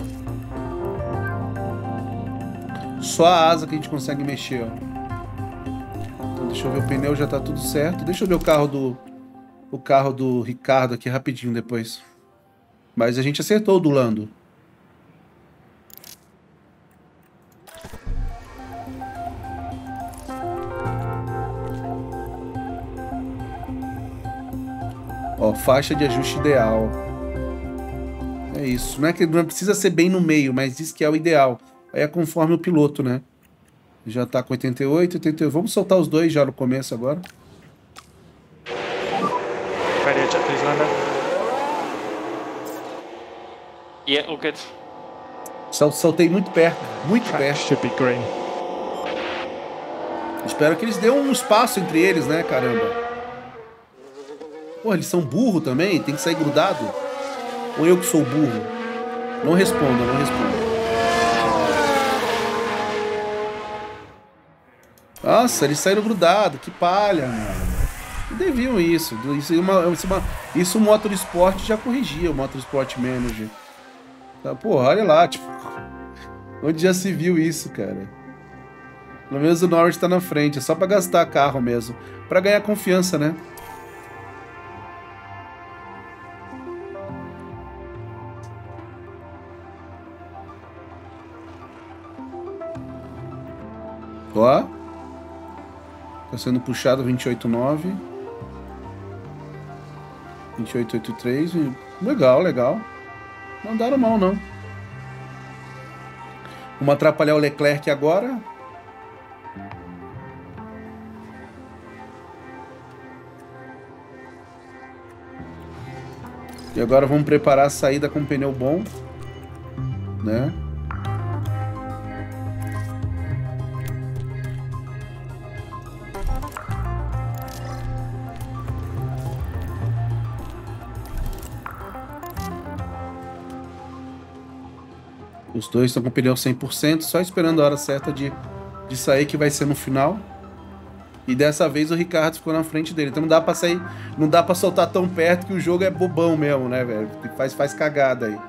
Só a asa que a gente consegue mexer, ó. Então, deixa eu ver, o pneu já tá tudo certo. Deixa eu ver o carro do... O carro do Ricardo aqui rapidinho depois. Mas a gente acertou o do Lando. Ó, faixa de ajuste ideal. É isso. Não é que não precisa ser bem no meio, mas diz que é o ideal. Aí é conforme o piloto, né? Já tá com oitenta e oito, oitenta e oito. Vamos soltar os dois já no começo agora. Ready, jet, please, Lando. Yeah, all good. Saltei muito perto, muito Track perto. should be green. Espero que eles dêem um espaço entre eles, né, caramba. Pô, eles são burro também? Tem que sair grudado? Ou eu que sou burro? Não responda, não responda. Nossa, eles saíram grudados, que palha, mano. Deviam isso. Isso, uma, isso, uma, isso o Motorsport já corrigia, o Motorsport Manager. Tá, porra, olha lá, tipo... Onde já se viu isso, cara? Pelo menos o Norris tá na frente, é só pra gastar carro mesmo. Pra ganhar confiança, né? Ó. Tá sendo puxado vinte e oito nove. vinte e oito oitenta e três. Legal, legal. Não andaram mal, não. Vamos atrapalhar o Leclerc agora. E agora vamos preparar a saída com pneu bom, né? Os dois estão com o pneu cem por cento, só esperando a hora certa de, de sair, que vai ser no final. E dessa vez o Ricardo ficou na frente dele. Então não dá pra sair, não dá pra soltar tão perto, que o jogo é bobão mesmo, né, velho? Faz, faz cagada aí.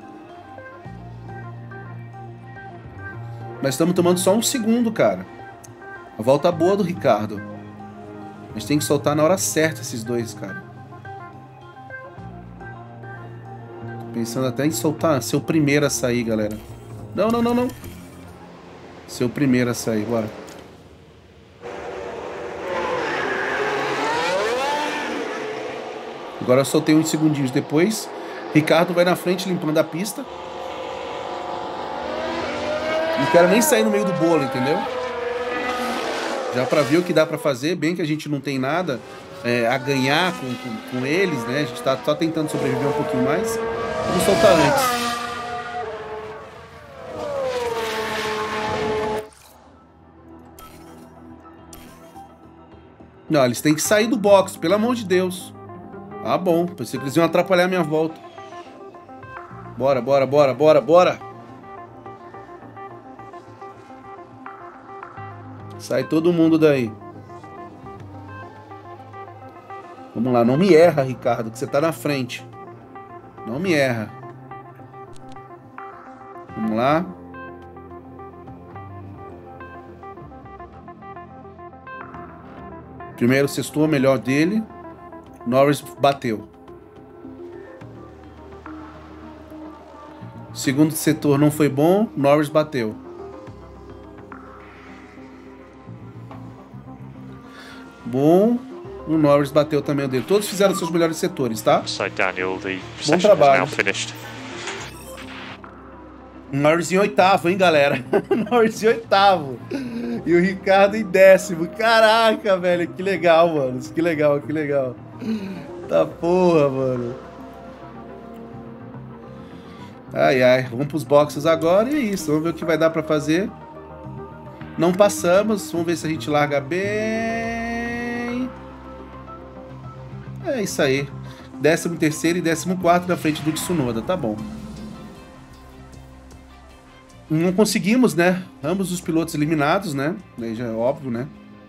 Mas estamos tomando só um segundo, cara. A volta boa do Ricardo. A gente tem que soltar na hora certa esses dois, cara. Tô pensando até em soltar, ser o primeiro a sair, galera. Não, não, não, não. Ser o primeiro a sair, bora. Agora eu soltei uns segundinhos depois. Ricardo vai na frente limpando a pista. Não quero nem sair no meio do bolo, entendeu? Já pra ver o que dá pra fazer. Bem que a gente não tem nada é, a ganhar com, com, com eles, né? A gente tá só tentando sobreviver um pouquinho mais. Vamos soltar antes. Não, eles têm que sair do box, pelo amor de Deus. Ah, bom. Pensei que eles iam atrapalhar a minha volta. Bora, bora, bora, bora, bora. Sai todo mundo daí. Vamos lá, não me erra, Ricardo, que você tá na frente. Não me erra. Vamos lá. Primeiro sextou, melhor dele. Norris bateu. Segundo setor não foi bom. Norris bateu. Bom. O Norris bateu também o dele. Todos fizeram seus melhores setores, tá? So Daniel, the Bom session is trabalho. now finished. Norris em oitavo, hein, galera? Norris em oitavo. E o Ricardo em décimo. Caraca, velho. Que legal, mano. Que legal, que legal. Tá porra, mano. Ai, ai. Vamos pros boxes agora e é isso. Vamos ver o que vai dar pra fazer. Não passamos. Vamos ver se a gente larga bem. É isso aí. Décimo terceiro e décimo quarto na frente do Tsunoda. Tá bom. Não conseguimos, né? Ambos os pilotos eliminados, né? Aí já é óbvio, né?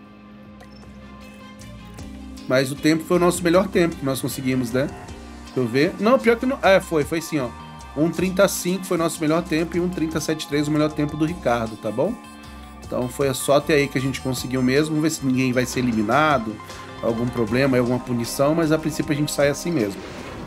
Mas o tempo foi o nosso melhor tempo que nós conseguimos, né? Deixa eu ver. Não, pior que não. É, foi, foi sim, ó. um trinta e cinco foi o nosso melhor tempo e um trinta e sete e três o melhor tempo do Ricardo, tá bom? Então foi só até aí que a gente conseguiu mesmo. Vamos ver se ninguém vai ser eliminado, algum problema, alguma punição, mas a princípio a gente sai assim mesmo.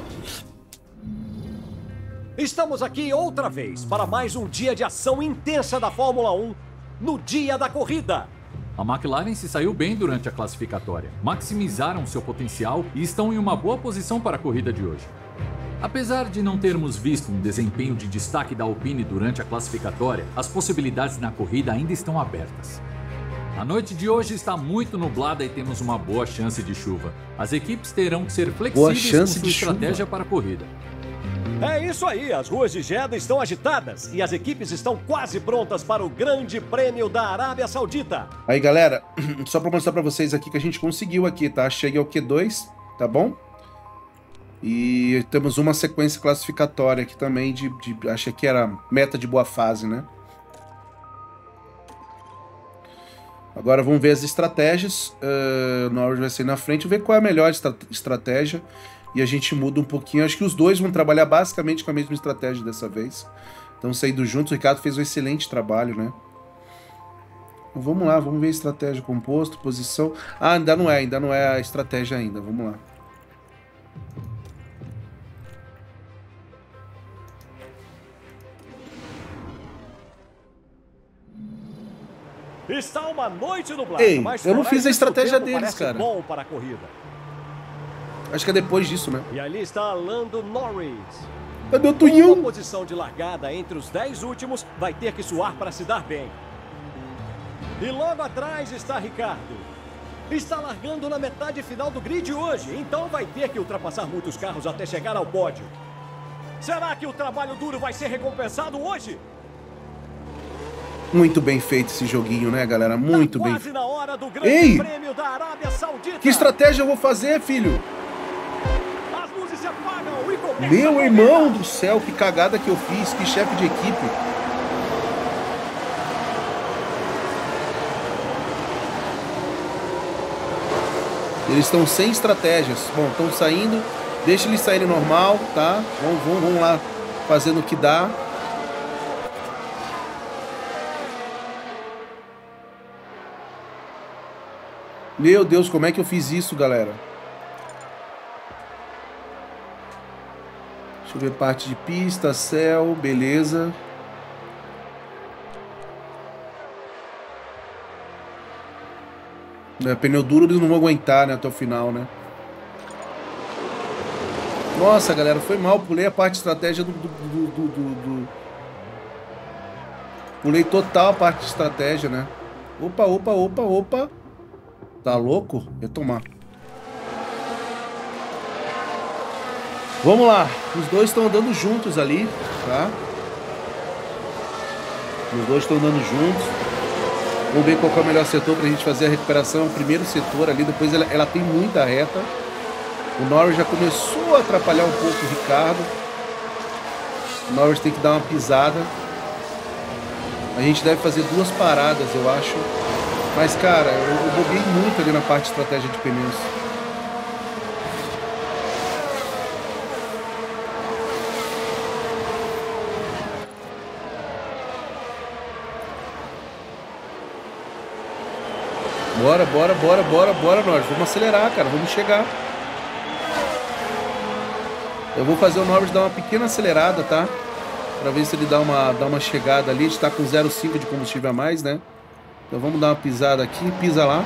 Estamos aqui outra vez para mais um dia de ação intensa da Fórmula um, no dia da corrida. A McLaren se saiu bem durante a classificatória, maximizaram seu potencial e estão em uma boa posição para a corrida de hoje. Apesar de não termos visto um desempenho de destaque da Alpine durante a classificatória, as possibilidades na corrida ainda estão abertas. A noite de hoje está muito nublada e temos uma boa chance de chuva. As equipes terão que ser flexíveis com sua estratégia para a corrida. É isso aí, as ruas de Jeddah estão agitadas e as equipes estão quase prontas para o Grande Prêmio da Arábia Saudita. Aí, galera, só para mostrar para vocês aqui que a gente conseguiu aqui, tá? Cheguei ao Q dois, tá bom? E temos uma sequência classificatória aqui também de, de achei que era meta de boa fase, né? Agora vamos ver as estratégias. Uh, Norris vai sair na frente, ver qual é a melhor estra estratégia. E a gente muda um pouquinho. Acho que os dois vão trabalhar basicamente com a mesma estratégia dessa vez. estão saindo juntos. O Ricardo fez um excelente trabalho, né? Então, vamos lá, vamos ver a estratégia composto, posição. Ah, ainda não é, ainda não é a estratégia ainda. Vamos lá. Está uma noite nublada. Ei, mas eu não fora fiz a isso, estratégia o tempo deles, parece cara. Bom para a corrida. Acho que é depois disso, né? E ali está Lando Norris. Cadê o Uma Tunhão? posição de largada entre os dez últimos, vai ter que suar para se dar bem. E logo atrás está Ricardo. Está largando na metade final do grid hoje, então vai ter que ultrapassar muitos carros até chegar ao pódio. Será que o trabalho duro vai ser recompensado hoje? Muito bem feito esse joguinho, né, galera? Muito Tá bem quase feito. na hora do Grande Ei! Prêmio da Arábia Saudita. Que estratégia eu vou fazer, filho? As luzes se apagam e começa a Meu corrida. irmão do céu, que cagada que eu fiz. Que chefe de equipe. Eles estão sem estratégias. Bom, estão saindo. Deixa eles saírem normal, tá? Vamos, vamos, vamos lá fazendo o que dá. Meu Deus, como é que eu fiz isso, galera? Deixa eu ver parte de pista, céu, beleza. É, pneu duro eles não vão aguentar, né, até o final, né? Nossa, galera, foi mal. Pulei a parte de estratégia do... do, do, do, do, do... Pulei total a parte de estratégia, né? Opa, opa, opa, opa. Tá louco? Retomar. Vamos lá. Os dois estão andando juntos ali, tá? Os dois estão andando juntos. Vamos ver qual é o melhor setor pra gente fazer a recuperação. O primeiro setor ali, depois ela, ela tem muita reta. O Norris já começou a atrapalhar um pouco o Ricardo. O Norris tem que dar uma pisada. A gente deve fazer duas paradas, eu acho. Mas, cara, eu, eu boguei muito ali na parte de estratégia de pneus. Bora, bora, bora, bora, bora, Norris. Vamos acelerar, cara. Vamos chegar. Eu vou fazer o Norris dar uma pequena acelerada, tá? Pra ver se ele dá uma, dá uma chegada ali. A gente tá com zero vírgula cinco de combustível a mais, né? Então vamos dar uma pisada aqui. Pisa lá.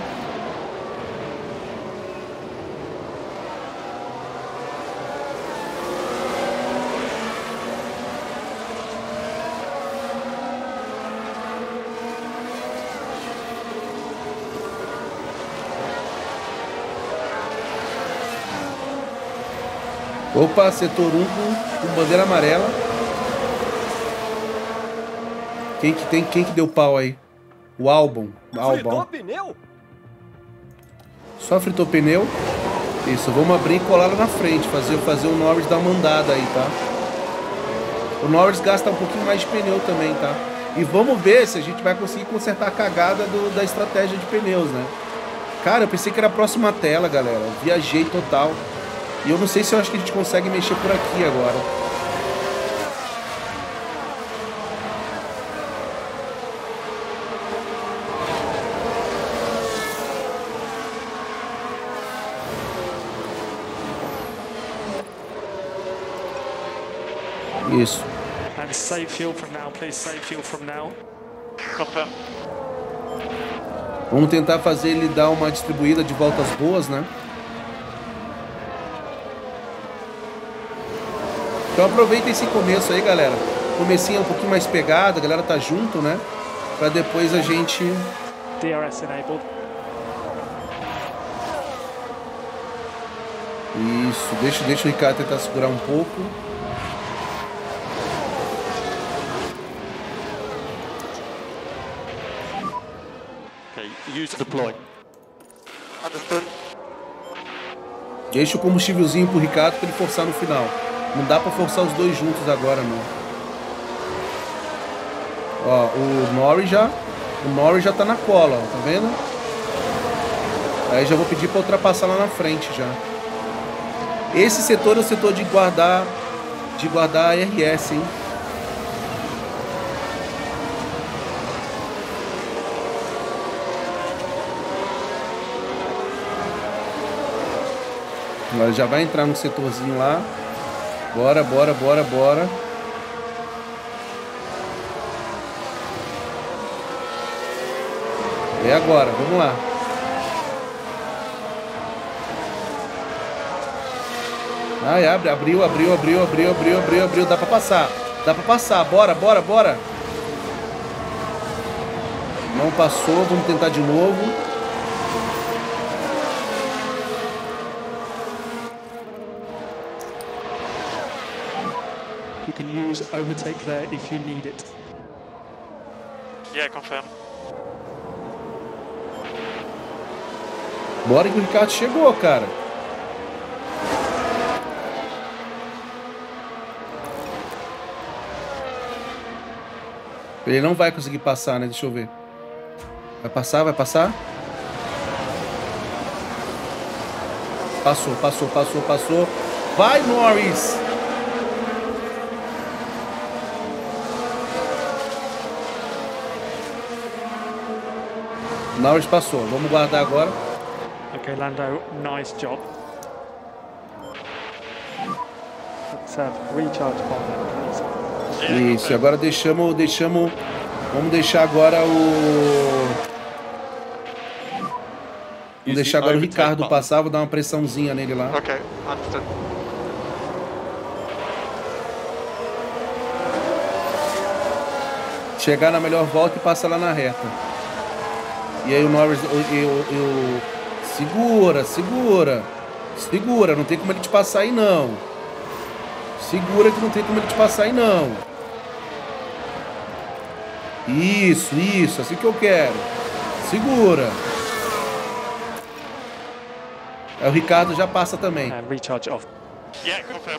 Opa, setor um com, com bandeira amarela. Quem que tem, quem que deu pau aí? O Albon. Albon. Fritou pneu? Só fritou pneu. Isso, vamos abrir e colar lá na frente. Fazer, fazer o Norris dar uma andada aí, tá? O Norris gasta um pouquinho mais de pneu também, tá? E vamos ver se a gente vai conseguir consertar a cagada do, da estratégia de pneus, né? Cara, eu pensei que era a próxima tela, galera. Eu viajei total. E eu não sei se eu acho que a gente consegue mexer por aqui agora. Isso. And save fuel from now, please. Save fuel from now. Confirm. Vamos tentar fazer ele dar uma distribuída de voltas boas, né? Então aproveita esse começo aí, galera. Comecinho é um pouquinho mais pegado, a galera tá junto, né? Pra depois a gente... D R S enabled. Isso, deixa, deixa o Ricardo tentar segurar um pouco. Okay, use deploy. Understood. Deixa o combustívelzinho pro Ricardo pra ele forçar no final. Não dá pra forçar os dois juntos agora, não. Ó, o Norris já... O Norris já tá na cola, ó, tá vendo? Aí já vou pedir pra ultrapassar lá na frente já. Esse setor é o setor de guardar... De guardar a R S, hein? Agora já vai entrar no setorzinho lá. Bora, bora, bora, bora. É agora, vamos lá. Ai, abre, abriu, abriu, abriu, abriu, abriu, abriu, abriu. Dá pra passar. Dá pra passar. Bora, bora, bora. Não passou, vamos tentar de novo. You can use overtake there if you need it. Yeah, confirm. Bora que o Ricardo chegou, cara. Ele não vai conseguir passar, né? Deixa eu ver. Vai passar, vai passar? Passou, passou, passou, passou. Vai, Norris! Norris passou. Vamos guardar agora. Okay, Lando, nice job. Let's have recharge bomb then, please. Isso, agora deixamos, deixamos... Vamos deixar agora o... Vamos deixar agora o Ricardo passar, vou dar uma pressãozinha nele lá. Okay, understood. Chegar na melhor volta e passa lá na reta. E aí o Norris... Eu, eu, eu... Segura, segura. Segura, não tem como ele te passar aí não. Segura que não tem como ele te passar aí não. Isso, isso, assim que eu quero. Segura. Aí o Ricardo já passa também. And recharge off. Yeah, confirm.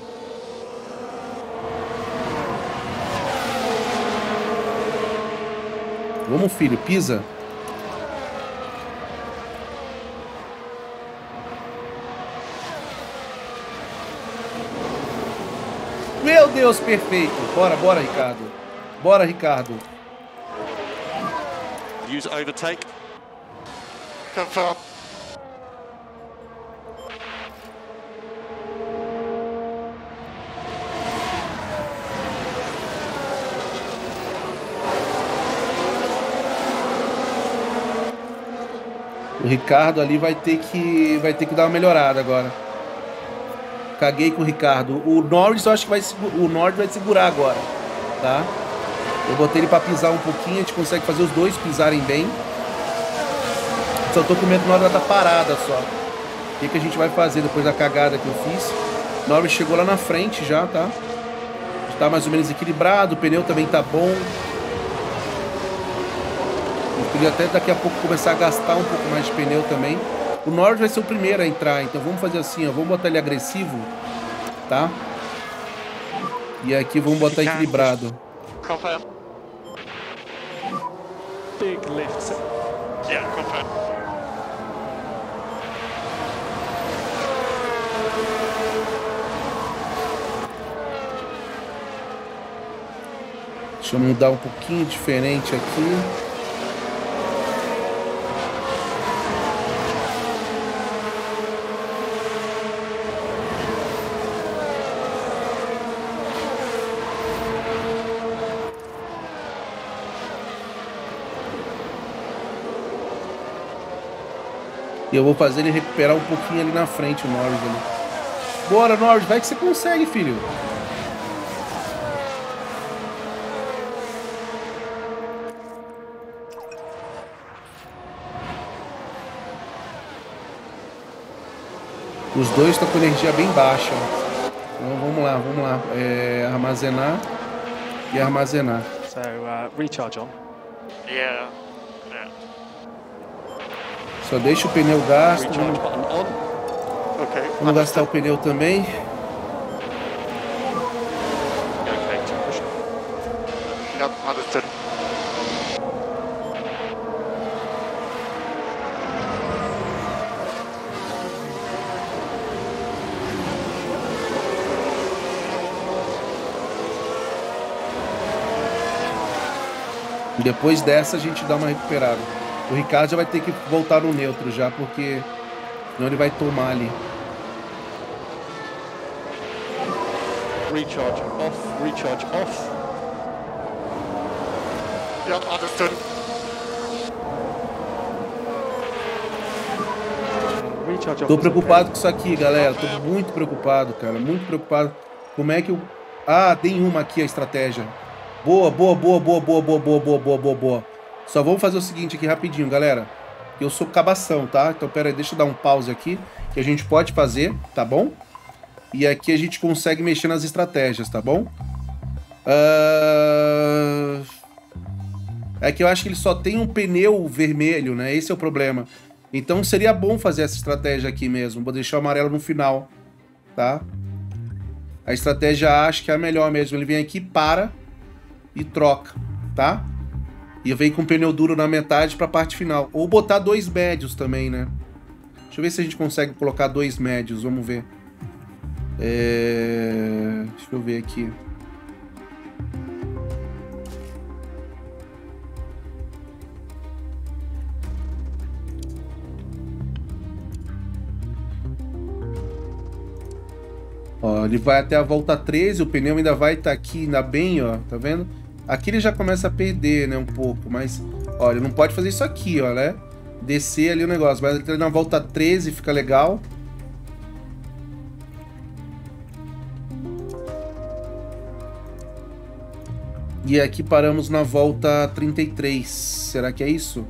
Vamos, filho, pisa. Meu Deus, perfeito. Bora, bora, Ricardo. Bora, Ricardo. Use overtake. Confirm. O Ricardo ali vai ter que vai ter que dar uma melhorada agora. Caguei com o Ricardo. O Norris eu acho que vai o Norris vai segurar agora, tá? Eu botei ele para pisar um pouquinho, a gente consegue fazer os dois pisarem bem. Só tô com medo na hora da parada só. O que, que a gente vai fazer depois da cagada que eu fiz? O Norris chegou lá na frente já, tá? Tá mais ou menos equilibrado, o pneu também tá bom. Eu queria até daqui a pouco começar a gastar um pouco mais de pneu também. O Norris vai ser o primeiro a entrar, então vamos fazer assim, ó. Vamos botar ele agressivo, tá? E aqui vamos botar equilibrado. Confirm. Big lift. Yeah, confirm. Deixa eu mudar um pouquinho diferente aqui. E eu vou fazer ele recuperar um pouquinho ali na frente, o Norris ali. Bora, Norris, vai que você consegue, filho. Os dois estão com energia bem baixa. Então vamos lá, vamos lá. É, armazenar e armazenar. So uh, recharge on. Yeah. Yeah. Só deixa o pneu gasto. Recharge Vamos, button on. Okay. vamos gastar o pneu também. Okay. Push. Yep, understood. Depois dessa a gente dá uma recuperada. O Ricardo já vai ter que voltar no neutro já, porque senão ele vai tomar ali. recharge off, recharge off. Yeah, understood. And recharge off. Tô is preocupado okay. com isso aqui, galera. Tô muito preocupado, cara. Muito preocupado. Como é que eu... Ah, tem uma aqui a estratégia. Boa, boa, boa, boa, boa, boa, boa, boa, boa, boa, boa. Só vamos fazer o seguinte aqui rapidinho, galera. Eu sou cabação, tá? Então, pera aí, deixa eu dar um pause aqui, que a gente pode fazer, tá bom? E aqui a gente consegue mexer nas estratégias, tá bom? Uh... É que eu acho que ele só tem um pneu vermelho, né? Esse é o problema. Então seria bom fazer essa estratégia aqui mesmo. Vou deixar o amarelo no final, tá? A estratégia acho que é a melhor mesmo. Ele vem aqui, para e troca, tá? E vem com o pneu duro na metade para a parte final. Ou botar dois médios também, né? Deixa eu ver se a gente consegue colocar dois médios. Vamos ver. É... Deixa eu ver aqui. Ó, ele vai até a volta treze, o pneu ainda vai estar tá aqui, ainda bem, ó, tá vendo? Aqui ele já começa a perder, né, um pouco, mas, ó, ele não pode fazer isso aqui, ó, né? Descer ali o negócio, mas ele na volta treze fica legal. E aqui paramos na volta trinta e três, será que é isso?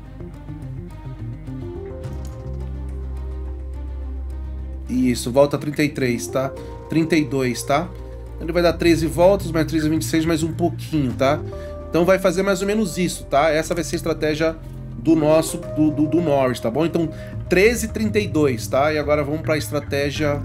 Isso, volta trinta e três, tá? trinta e dois, tá? Ele vai dar treze voltas, mais treze, vinte e seis, mais um pouquinho, tá? Então vai fazer mais ou menos isso, tá? Essa vai ser a estratégia do nosso, do, do, do Norris, tá bom? Então, treze, trinta e dois, tá? E agora vamos para a estratégia...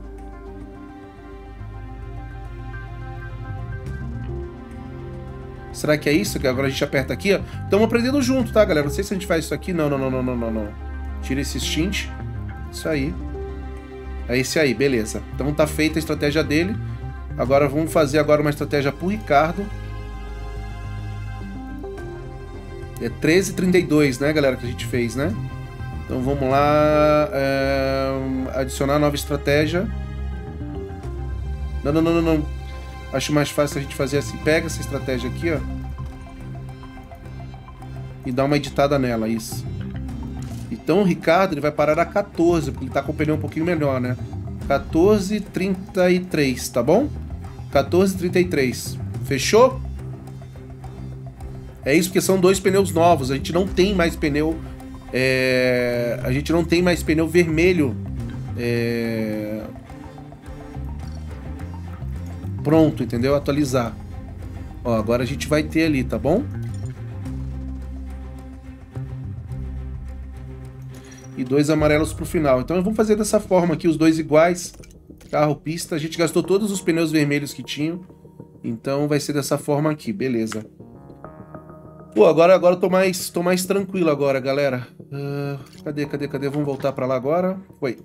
Será que é isso? Que agora a gente aperta aqui, ó. Estamos aprendendo junto, tá, galera? Não sei se a gente faz isso aqui. Não, não, não, não, não, não, não. Tira esse stint. Isso aí. É esse aí, beleza. Então tá feita a estratégia dele. Agora vamos fazer agora uma estratégia pro Ricardo. É treze e trinta e dois, né, galera, que a gente fez, né? Então vamos lá. É... Adicionar nova estratégia. Não, não, não, não, não. Acho mais fácil a gente fazer assim. Pega essa estratégia aqui, ó. E dá uma editada nela, isso. Então o Ricardo ele vai parar a quatorze, porque ele tá com o pneu um pouquinho melhor, né? quatorze e trinta e três, tá bom? quatorze e trinta e três. Fechou? É isso, porque são dois pneus novos. A gente não tem mais pneu... É... A gente não tem mais pneu vermelho. É... Pronto, entendeu? Atualizar. Ó, agora a gente vai ter ali, tá bom? E dois amarelos pro final. Então vamos fazer dessa forma aqui, os dois iguais. Carro, pista. A gente gastou todos os pneus vermelhos que tinham. Então vai ser dessa forma aqui, beleza. Pô, agora, agora eu tô mais, tô mais tranquilo agora, galera. Uh, cadê, cadê, cadê? Vamos voltar pra lá agora. Foi.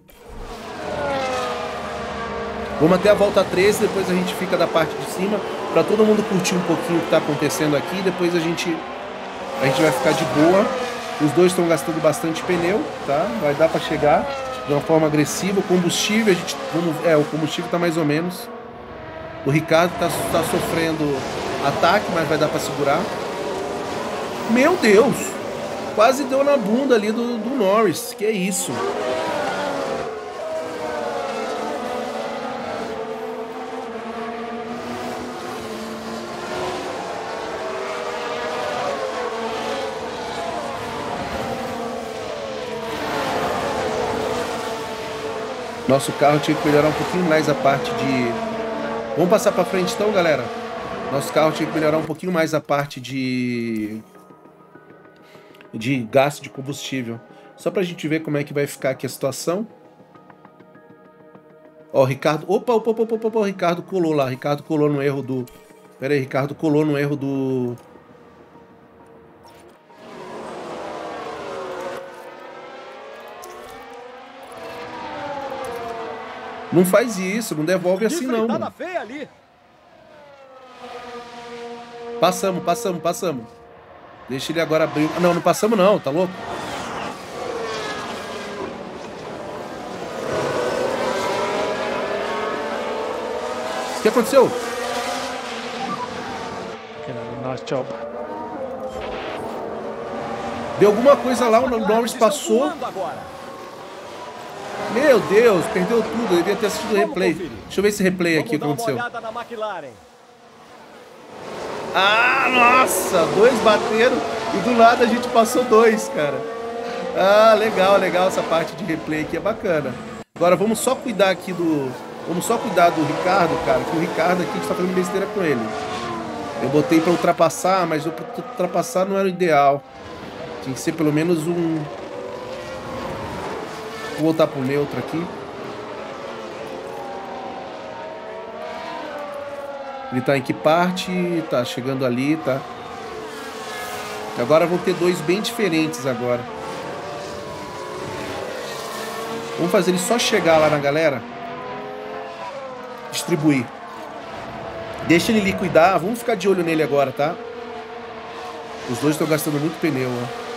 Vamos até a volta treze, depois a gente fica da parte de cima. Pra todo mundo curtir um pouquinho o que tá acontecendo aqui. Depois a gente, a gente vai ficar de boa. Os dois estão gastando bastante pneu, tá? Vai dar para chegar de uma forma agressiva. O combustível, a gente, vamos, é, o combustível tá mais ou menos. O Ricardo tá, tá sofrendo ataque, mas vai dar para segurar. Meu Deus! Quase deu na bunda ali do, do Norris. Que é isso? Nosso carro tinha que melhorar um pouquinho mais a parte de... Vamos passar para frente então, galera? Nosso carro tinha que melhorar um pouquinho mais a parte de... de gasto de combustível. Só pra gente ver como é que vai ficar aqui a situação. Ó, o Ricardo... Opa, opa, opa, opa, opa, o Ricardo colou lá. O Ricardo colou no erro do... Pera aí, Ricardo colou no erro do... Não faz isso, não devolve assim não, mano. Feia ali. Passamos, passamos, passamos. Deixa ele agora abrir... Não, não passamos não, tá louco? que aconteceu? You know, nice job. Deu alguma coisa lá, o Norris passou. Meu Deus, perdeu tudo. Eu devia ter assistido o replay. Deixa eu ver esse replay aqui, o que aconteceu. Ah, nossa! Dois bateram e do lado a gente passou dois, cara. Ah, legal, legal essa parte de replay aqui, é bacana. Agora vamos só cuidar aqui do... Vamos só cuidar do Ricardo, cara, que o Ricardo aqui a gente tá fazendo besteira com ele. Eu botei pra ultrapassar, mas o ultrapassar não era o ideal. Tinha que ser pelo menos um... Vou voltar pro neutro aqui. Ele tá em que parte? Tá chegando ali, tá? Agora vão ter dois bem diferentes agora. Vamos fazer ele só chegar lá na galera. Distribuir. Deixa ele liquidar. Vamos ficar de olho nele agora, tá? Os dois estão gastando muito pneu, ó.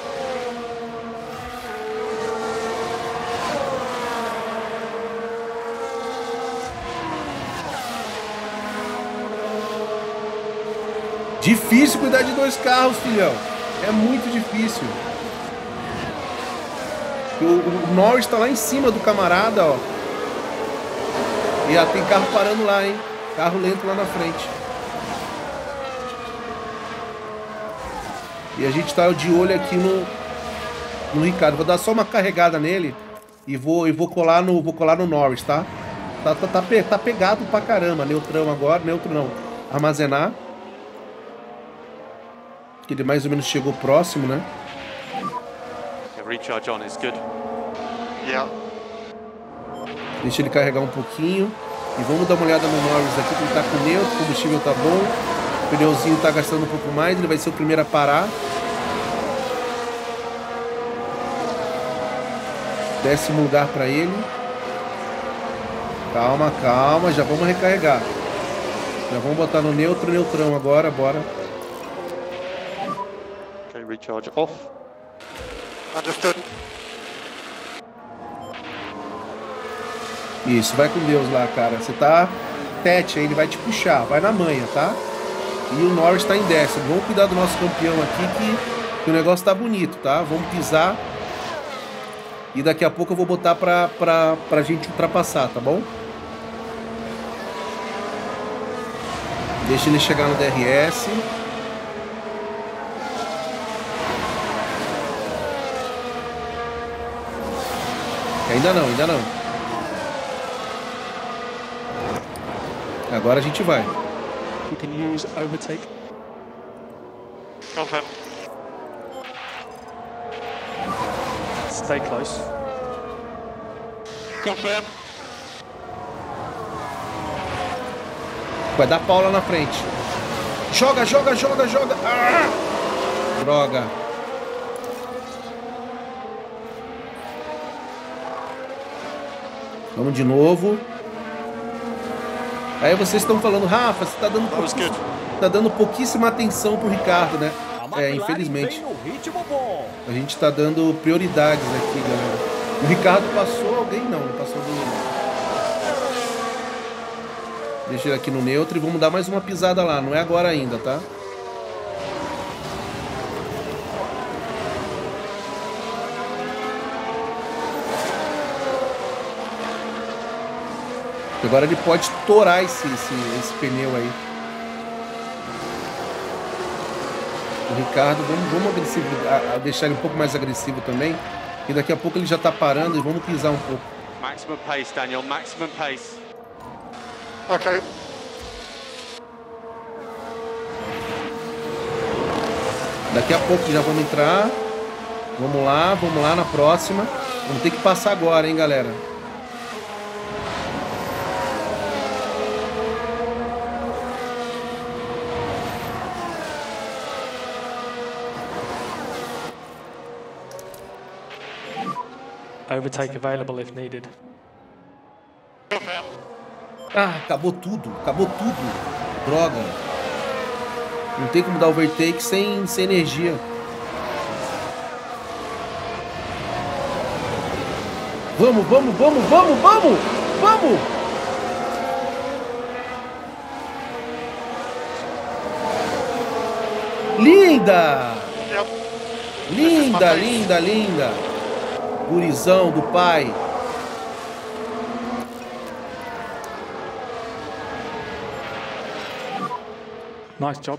Difícil cuidar de dois carros, filhão. É muito difícil. O, o Norris tá lá em cima do camarada, ó. E ah, tem carro parando lá, hein? Carro lento lá na frente. E a gente tá de olho aqui no, no Ricardo. Vou dar só uma carregada nele e vou, e vou, colar, no, vou colar no Norris, tá? Tá, tá, tá, tá pegado pra caramba. Neutrão agora. Neutro não. Armazenar. Que ele mais ou menos chegou próximo, né? Yeah, recharge on is good. Yeah. Deixa ele carregar um pouquinho. E vamos dar uma olhada no Norris aqui, que ele tá com neutro, o combustível tá bom. O pneuzinho tá gastando um pouco mais, ele vai ser o primeiro a parar. Décimo lugar para ele. Calma, calma, já vamos recarregar. Já vamos botar no neutro, neutrão agora, bora. Okay, recharge off. Understood. Isso, vai com Deus lá, cara. Você tá tete aí, ele vai te puxar, vai na manha, tá? E o Norris tá em décimo. Vamos cuidar do nosso campeão aqui, que, que o negócio tá bonito, tá? Vamos pisar. E daqui a pouco eu vou botar pra, pra, pra gente ultrapassar, tá bom? Deixa ele chegar no D R S. Ainda não, ainda não. Agora a gente vai. You can use overtake. Confirm. Stay close. Confirm. Vai dar pau lá na frente. Joga, joga, joga, joga. Ah! Droga. Vamos de novo. Aí vocês estão falando, Rafa, você tá dando, pouquíssima, tá dando pouquíssima atenção pro Ricardo, né? É, infelizmente. A gente tá dando prioridades aqui, galera. O Ricardo passou, alguém não, não passou do... Deixa ele aqui no neutro e vamos dar mais uma pisada lá. Não é agora ainda, tá? Agora ele pode torar esse, esse, esse pneu aí. O Ricardo, vamos, vamos agressivo, a, a deixar ele um pouco mais agressivo também. E daqui a pouco ele já tá parando e vamos pisar um pouco. Maximum pace, Daniel. Maximum pace. Ok. Daqui a pouco já vamos entrar. Vamos lá, vamos lá na próxima. Vamos ter que passar agora, hein, galera. Overtake available if needed. Ah, acabou tudo. Acabou tudo. Droga. Não tem como dar overtake sem, sem energia. Vamos, vamos, vamos, vamos, vamos! Vamos! Linda! Yep. Linda, linda, linda! Gurizão do pai. Nice job.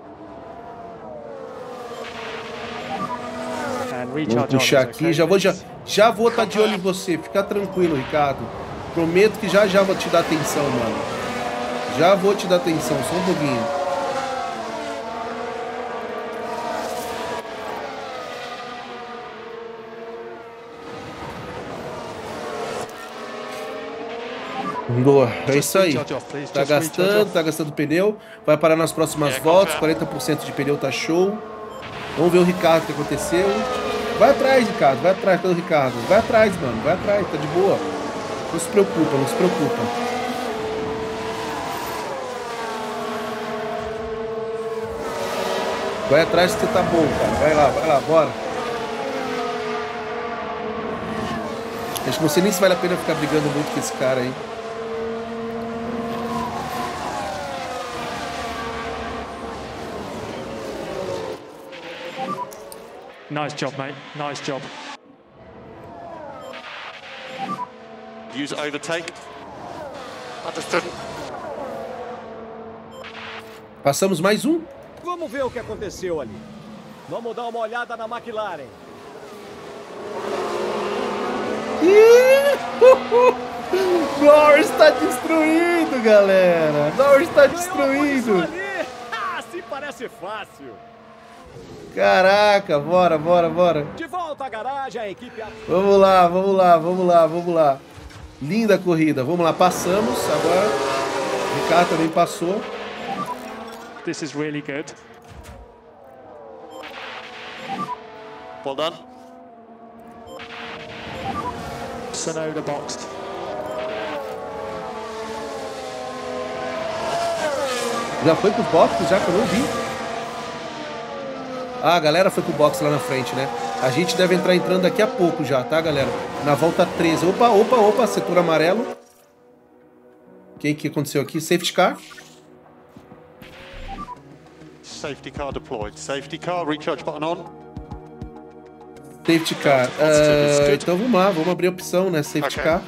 And Vamos recharge puxar on, aqui. okay? Já vou, já, já vou estar de olho em você. Fica tranquilo, Ricardo. Prometo que já já vou te dar atenção, mano. Já vou te dar atenção, só um pouquinho. Boa, é isso aí. Tá gastando, tá gastando pneu. Vai parar nas próximas voltas. quarenta por cento de pneu tá show. Vamos ver o Ricardo, o que aconteceu. Vai atrás, Ricardo, vai atrás pelo Ricardo. Vai atrás, mano, vai atrás, tá de boa. Não se preocupa, não se preocupa. Vai atrás que você tá bom, cara. Vai lá, vai lá, bora. Acho que não sei nem se vale a pena ficar brigando muito com esse cara aí. Nice job, mate. Nice job. Use overtake. Understood. Passamos mais um. Vamos ver o que aconteceu ali. Vamos dar uma olhada na McLaren. Norris está destruído, galera. Norris está destruído. Ah, assim parece fácil. Caraca, bora, bora, bora. De volta à garagem, a equipe... Vamos lá, vamos lá, vamos lá, vamos lá. Linda corrida. Vamos lá, passamos. Agora, o Ricardo também passou. This is really good. Well done. Sonoda boxed. Já foi pro box, já que eu não vi. Ah, a galera foi pro box lá na frente, né? A gente deve entrar entrando daqui a pouco já, tá, galera? Na volta treze. Opa, opa, opa, setor amarelo. O que que aconteceu aqui? Safety car. Safety car deployed. Safety car, recharge button on. Safety car. Uh, então vamos lá, vamos abrir a opção, né? Safety Okay. car.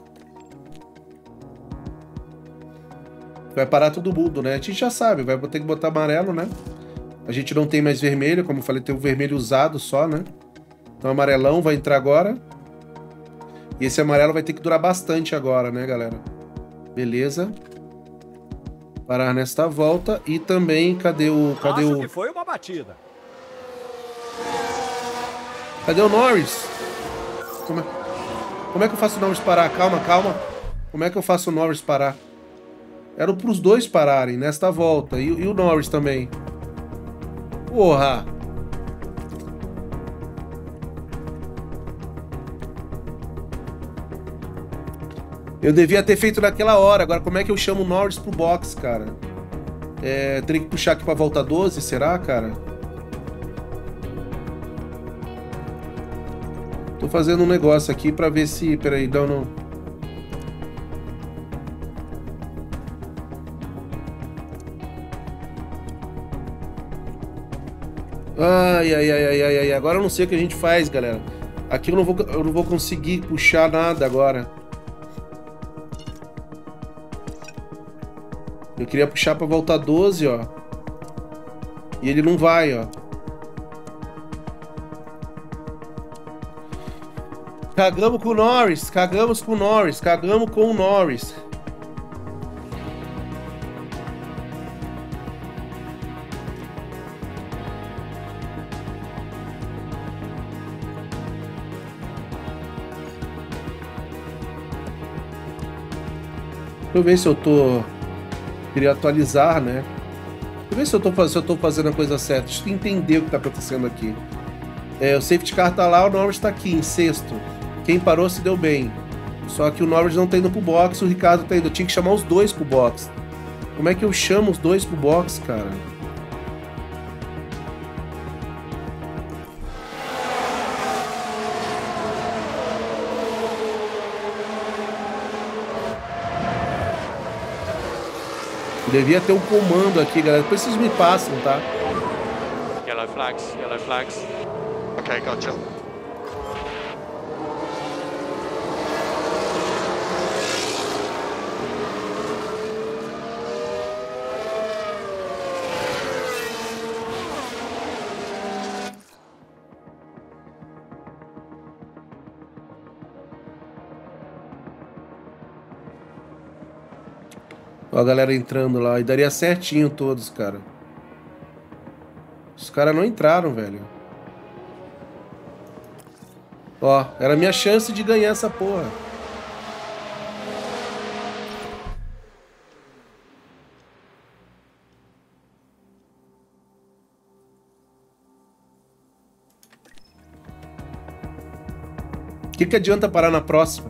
Vai parar todo mundo, né? A gente já sabe, vai ter que botar amarelo, né? A gente não tem mais vermelho, como eu falei, tem o vermelho usado só, né? Então amarelão vai entrar agora. E esse amarelo vai ter que durar bastante agora, né, galera? Beleza. Parar nesta volta. E também, cadê o... Cadê Acho o... que foi uma batida. Cadê o Norris? Como é... Como é que eu faço o Norris parar? Calma, calma. Como é que eu faço o Norris parar? Era pros dois pararem nesta volta. E, e o Norris também. Porra! Eu devia ter feito naquela hora. Agora, como é que eu chamo o Norris pro box, cara? É, teria que puxar aqui pra volta doze, será, cara? Tô fazendo um negócio aqui pra ver se... Peraí, não, não... Ai, ai, ai, ai, ai, ai. Agora eu não sei o que a gente faz, galera. Aqui eu não vou, eu não vou conseguir puxar nada agora. Eu queria puxar pra voltar doze, ó. E ele não vai, ó. Cagamos com o Norris, cagamos com o Norris, cagamos com o Norris. Deixa eu ver se eu tô... Queria atualizar, né? Deixa eu ver se eu tô, se eu tô fazendo a coisa certa. Deixa eu entender o que tá acontecendo aqui. É, o safety car tá lá, o Norris tá aqui, em sexto. Quem parou se deu bem. Só que o Norris não tá indo pro box, o Ricardo tá indo. Eu tinha que chamar os dois pro box. Como é que eu chamo os dois pro box, cara? Devia ter um comando aqui, galera. Depois vocês me passam, tá? Yellow flags, yellow flags. Okay, gotcha. Ó a galera entrando lá. E daria certinho todos, cara. Os caras não entraram, velho. Ó, era a minha chance de ganhar essa porra. O que que adianta parar na próxima?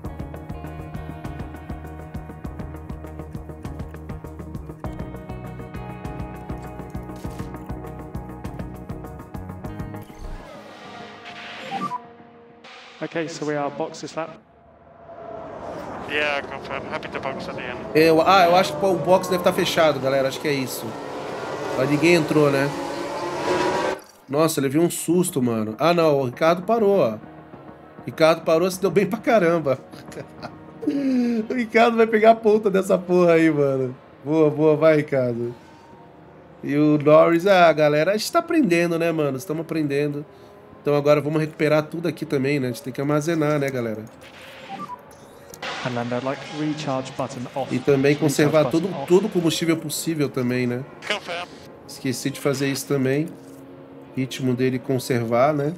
Okay, so we are box this lap. Yeah, confirm. Happy to box at the end. Eu, ah, eu acho que pô, o box deve estar fechado, galera. Acho que é isso. Mas ninguém entrou, né? Nossa, levei um susto, mano. Ah, não. O Ricardo parou, ó. O Ricardo parou, se deu bem pra caramba. O Ricardo vai pegar a ponta dessa porra aí, mano. Boa, boa. Vai, Ricardo. E o Norris, ah, galera, a gente tá aprendendo, né, mano? Estamos aprendendo. Então agora vamos recuperar tudo aqui também, né? A gente tem que armazenar, né, galera? And then they'd like recharge button off. E também conservar Recharge todo, button off. todo o combustível possível também, né? Confirm. Esqueci de fazer isso também. Ritmo dele conservar, né?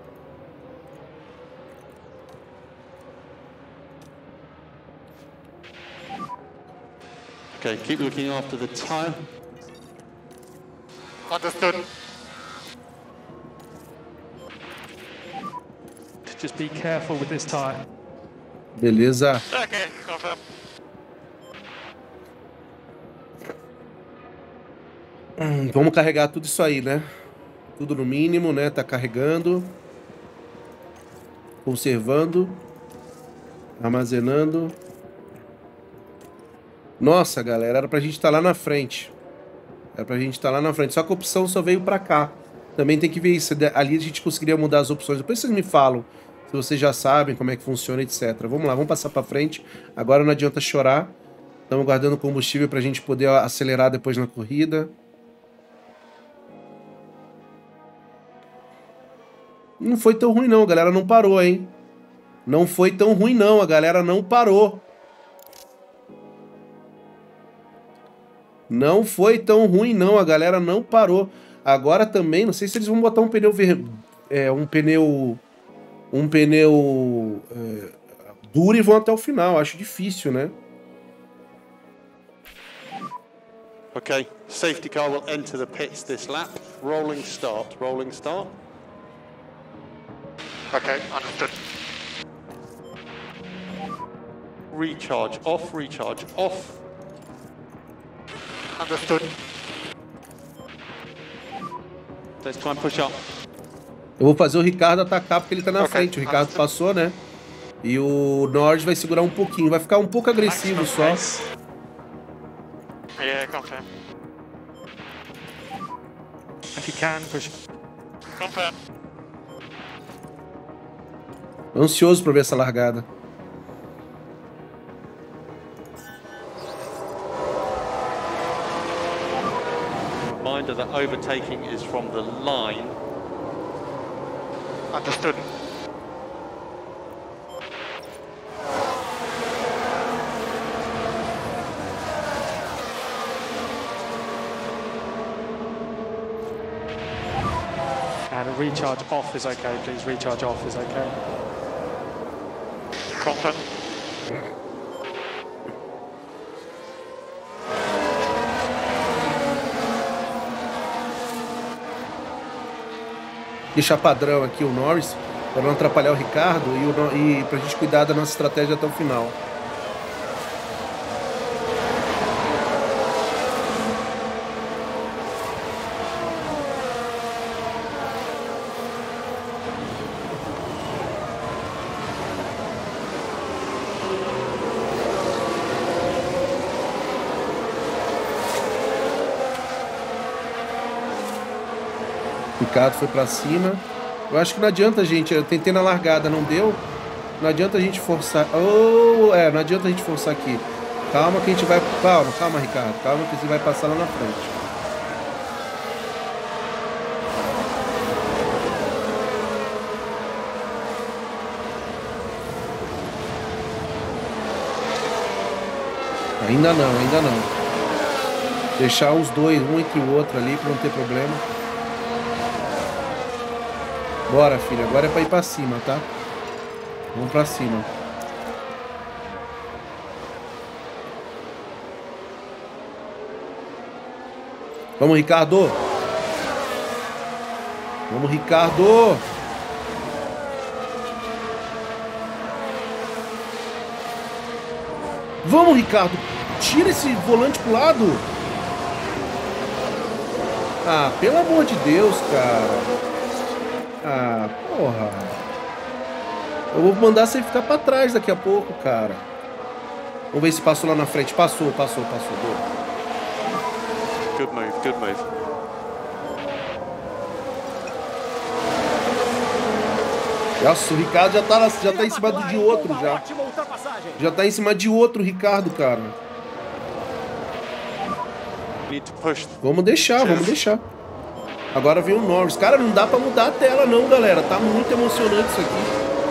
Okay, keep looking after the time. Understood. Just be careful with this tire. Beleza. Okay, confirm. Hum, vamos carregar tudo isso aí, né? Tudo no mínimo, né? Tá carregando. Conservando. Armazenando. Nossa, galera, era pra gente estar lá na frente. Era pra gente estar lá na frente. Só que a opção só veio pra cá. Também tem que ver isso. Ali a gente conseguiria mudar as opções. Depois vocês me falam se vocês já sabem como é que funciona, etcétera. Vamos lá, vamos passar pra frente. Agora não adianta chorar. Estamos guardando combustível pra gente poder acelerar depois na corrida. Não foi tão ruim não, a galera não parou, hein? Não foi tão ruim não, a galera não parou. Não foi tão ruim não, a galera não parou. Agora também, não sei se eles vão botar um pneu ver... é, um pneu um pneu é, duro e vão até o final. Acho difícil, né? Okay, safety car will enter the pits this lap. Rolling start, rolling start. Okay, understood. Recharge off, recharge off. Understood. Let's try and push up. Eu vou fazer o Ricardo atacar porque ele tá na Okay, frente. O Ricardo understood. passou, né? E o Norris vai segurar um pouquinho. Vai ficar um pouco agressivo só. Yeah, confirm. If you can, push. Confirm. Ansioso pra ver essa largada. Reminder that overtaking is from the line. Understood. And a recharge off is okay, please. Recharge off is okay. Confirm. Deixar padrão aqui o Norris, para não atrapalhar o Ricardo e, o, e pra gente cuidar da nossa estratégia até o final. O Ricardo foi pra cima. Eu acho que não adianta, gente. Eu tentei na largada, não deu. Não adianta a gente forçar. Oh, é, não adianta a gente forçar aqui. Calma que a gente vai... Calma, calma, Ricardo. Calma que você vai passar lá na frente. Ainda não, ainda não. Deixar os dois, um entre o outro ali, pra não ter problema. Bora, filho. Agora é pra ir pra cima, tá? Vamos pra cima. Vamos, Ricardo. Vamos, Ricardo. Vamos, Ricardo. Tira esse volante pro lado. Ah, pelo amor de Deus, cara. Ah, porra. Eu vou mandar você ficar pra trás daqui a pouco, cara. Vamos ver se passou lá na frente. Passou, passou, passou. Good move, good move. Nossa, o Ricardo já tá, já tá em cima de outro, já. Já tá em cima de outro, Ricardo, cara. Vamos deixar, vamos deixar. Agora vem o Norris. Cara, não dá pra mudar a tela não, galera. Tá muito emocionante isso aqui.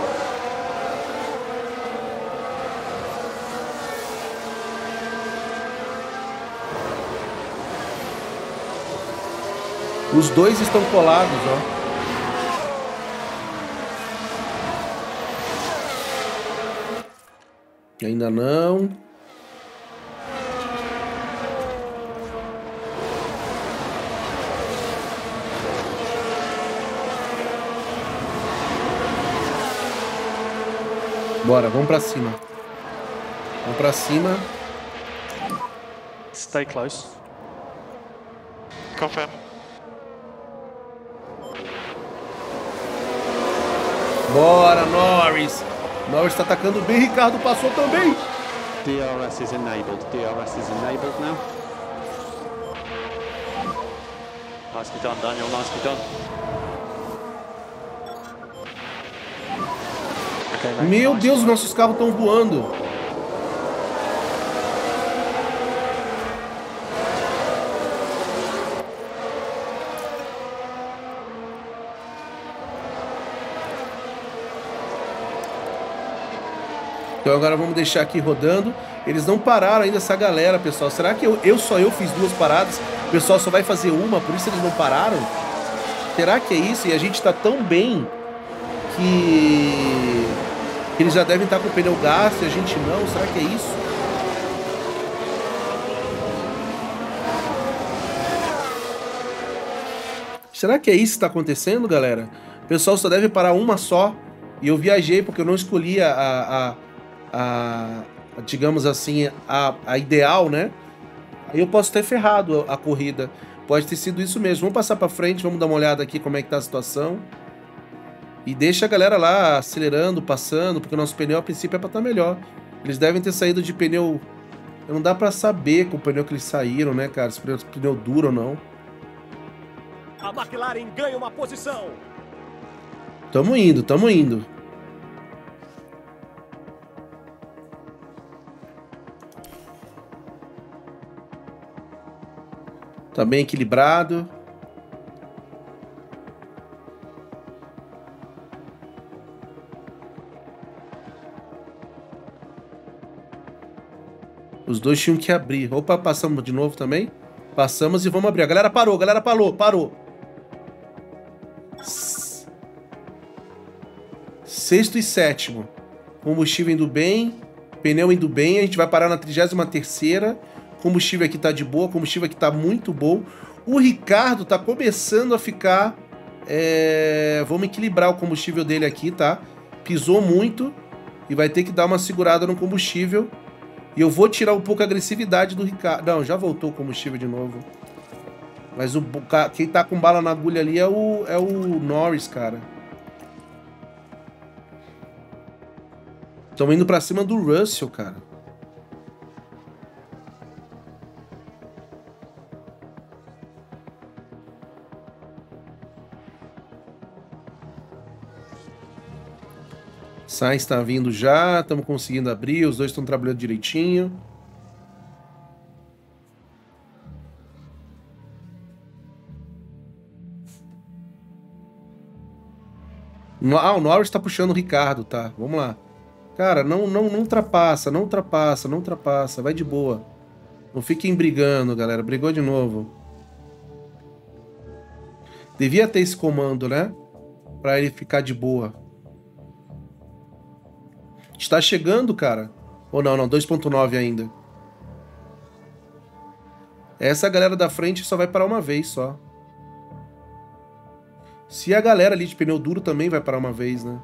Os dois estão colados, ó. Ainda não. Bora, vamos pra cima. Vamos pra cima. Stay close. Confirm. Bora, Norris. Norris tá atacando bem, Ricardo passou também. D R S is enabled. D R S is enabled now. Nicely done, Daniel. Nicely done. Okay, mate. Meu Nice. Deus, os nossos carros estão voando. Então agora vamos deixar aqui rodando. Eles não pararam ainda essa galera, pessoal. Será que eu, eu só eu fiz duas paradas? O pessoal só vai fazer uma, por isso eles não pararam? Será que é isso? E a gente tá tão bem que eles já devem estar com o pneu gasto e a gente não. Será que é isso? Será que é isso que está acontecendo, galera? O pessoal só deve parar uma só. E eu viajei porque eu não escolhi a, a, a, a digamos assim, a, a ideal, né? Aí eu posso ter ferrado a, a corrida. Pode ter sido isso mesmo. Vamos passar para frente, vamos dar uma olhada aqui como é que tá a situação. E deixa a galera lá acelerando, passando, porque o nosso pneu a princípio é para estar melhor. Eles devem ter saído de pneu... Não dá para saber com o pneu que eles saíram, né, cara? Se o pneu duro ou não. A McLaren ganha uma posição. Tamo indo, tamo indo. Tá bem equilibrado. Os dois tinham que abrir. Opa, passamos de novo também. Passamos e vamos abrir. A galera parou, a galera parou, parou. Sexto e sétimo. Combustível indo bem. Pneu indo bem. A gente vai parar na trigésima terceira. Combustível aqui tá de boa. Combustível aqui tá muito bom. O Ricardo tá começando a ficar... É... Vamos equilibrar o combustível dele aqui, tá? Pisou muito. E vai ter que dar uma segurada no combustível. E eu vou tirar um pouco a agressividade do Ricardo. Não, já voltou o combustível de novo. Mas o... quem tá com bala na agulha ali é o, é o Norris, cara. Estão indo pra cima do Russell, cara. Sainz está vindo já, estamos conseguindo abrir, os dois estão trabalhando direitinho. Ah, o Norris está puxando o Ricardo, tá? Vamos lá. Cara, não, não, não ultrapassa, não ultrapassa, não ultrapassa, vai de boa. Não fiquem brigando, galera, brigou de novo. Devia ter esse comando, né? Pra ele ficar de boa. Está chegando, cara. Ou não, não, dois ponto nove ainda. Essa galera da frente só vai parar uma vez só. Se a galera ali de pneu duro também vai parar uma vez, né?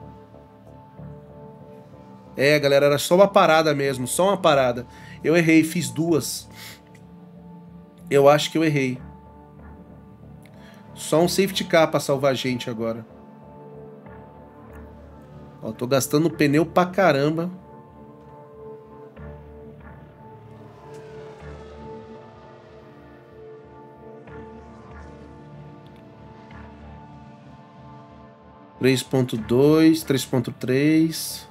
É, galera, era só uma parada mesmo, só uma parada. Eu errei, fiz duas. Eu acho que eu errei. Só um safety car pra salvar a gente agora. Ó, tô gastando pneu pra caramba. três ponto dois, três ponto três.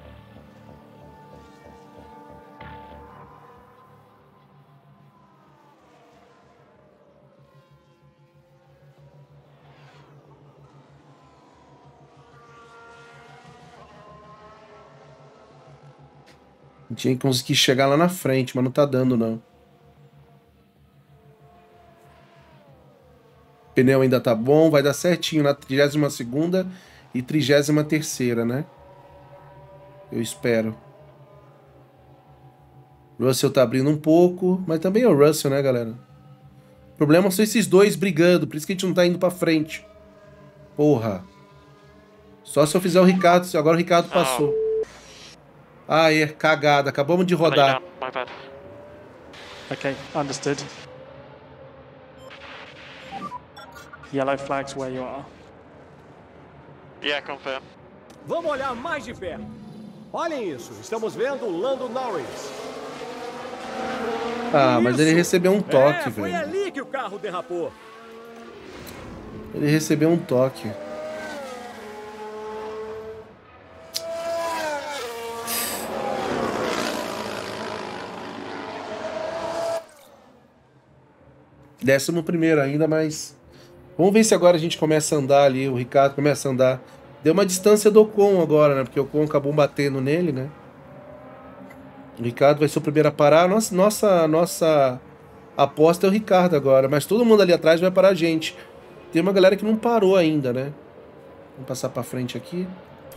Tinha que conseguir chegar lá na frente, mas não tá dando, não. O pneu ainda tá bom, vai dar certinho na trigésima segunda e trigésima terceira, né? Eu espero. O Russell tá abrindo um pouco, mas também é o Russell, né, galera? O problema são esses dois brigando, por isso que a gente não tá indo pra frente. Porra. Só se eu fizer o Ricardo, agora o Ricardo passou. Ah, é, cagada, acabamos de rodar. My bad. Okay, understood. Yellow flags where you are. Yeah, confirm. Vamos olhar mais de perto. Olhem isso, estamos vendo o Lando Norris. Ah, mas ele recebeu um toque, é, foi velho. ali que o carro derrapou. Ele recebeu um toque. Décimo primeiro ainda, mas... Vamos ver se agora a gente começa a andar ali, o Ricardo começa a andar. Deu uma distância do Ocon agora, né? Porque o Ocon acabou batendo nele, né? O Ricardo vai ser o primeiro a parar. Nossa, nossa, nossa aposta é o Ricardo agora. Mas todo mundo ali atrás vai parar a gente. Tem uma galera que não parou ainda, né? Vamos passar pra frente aqui.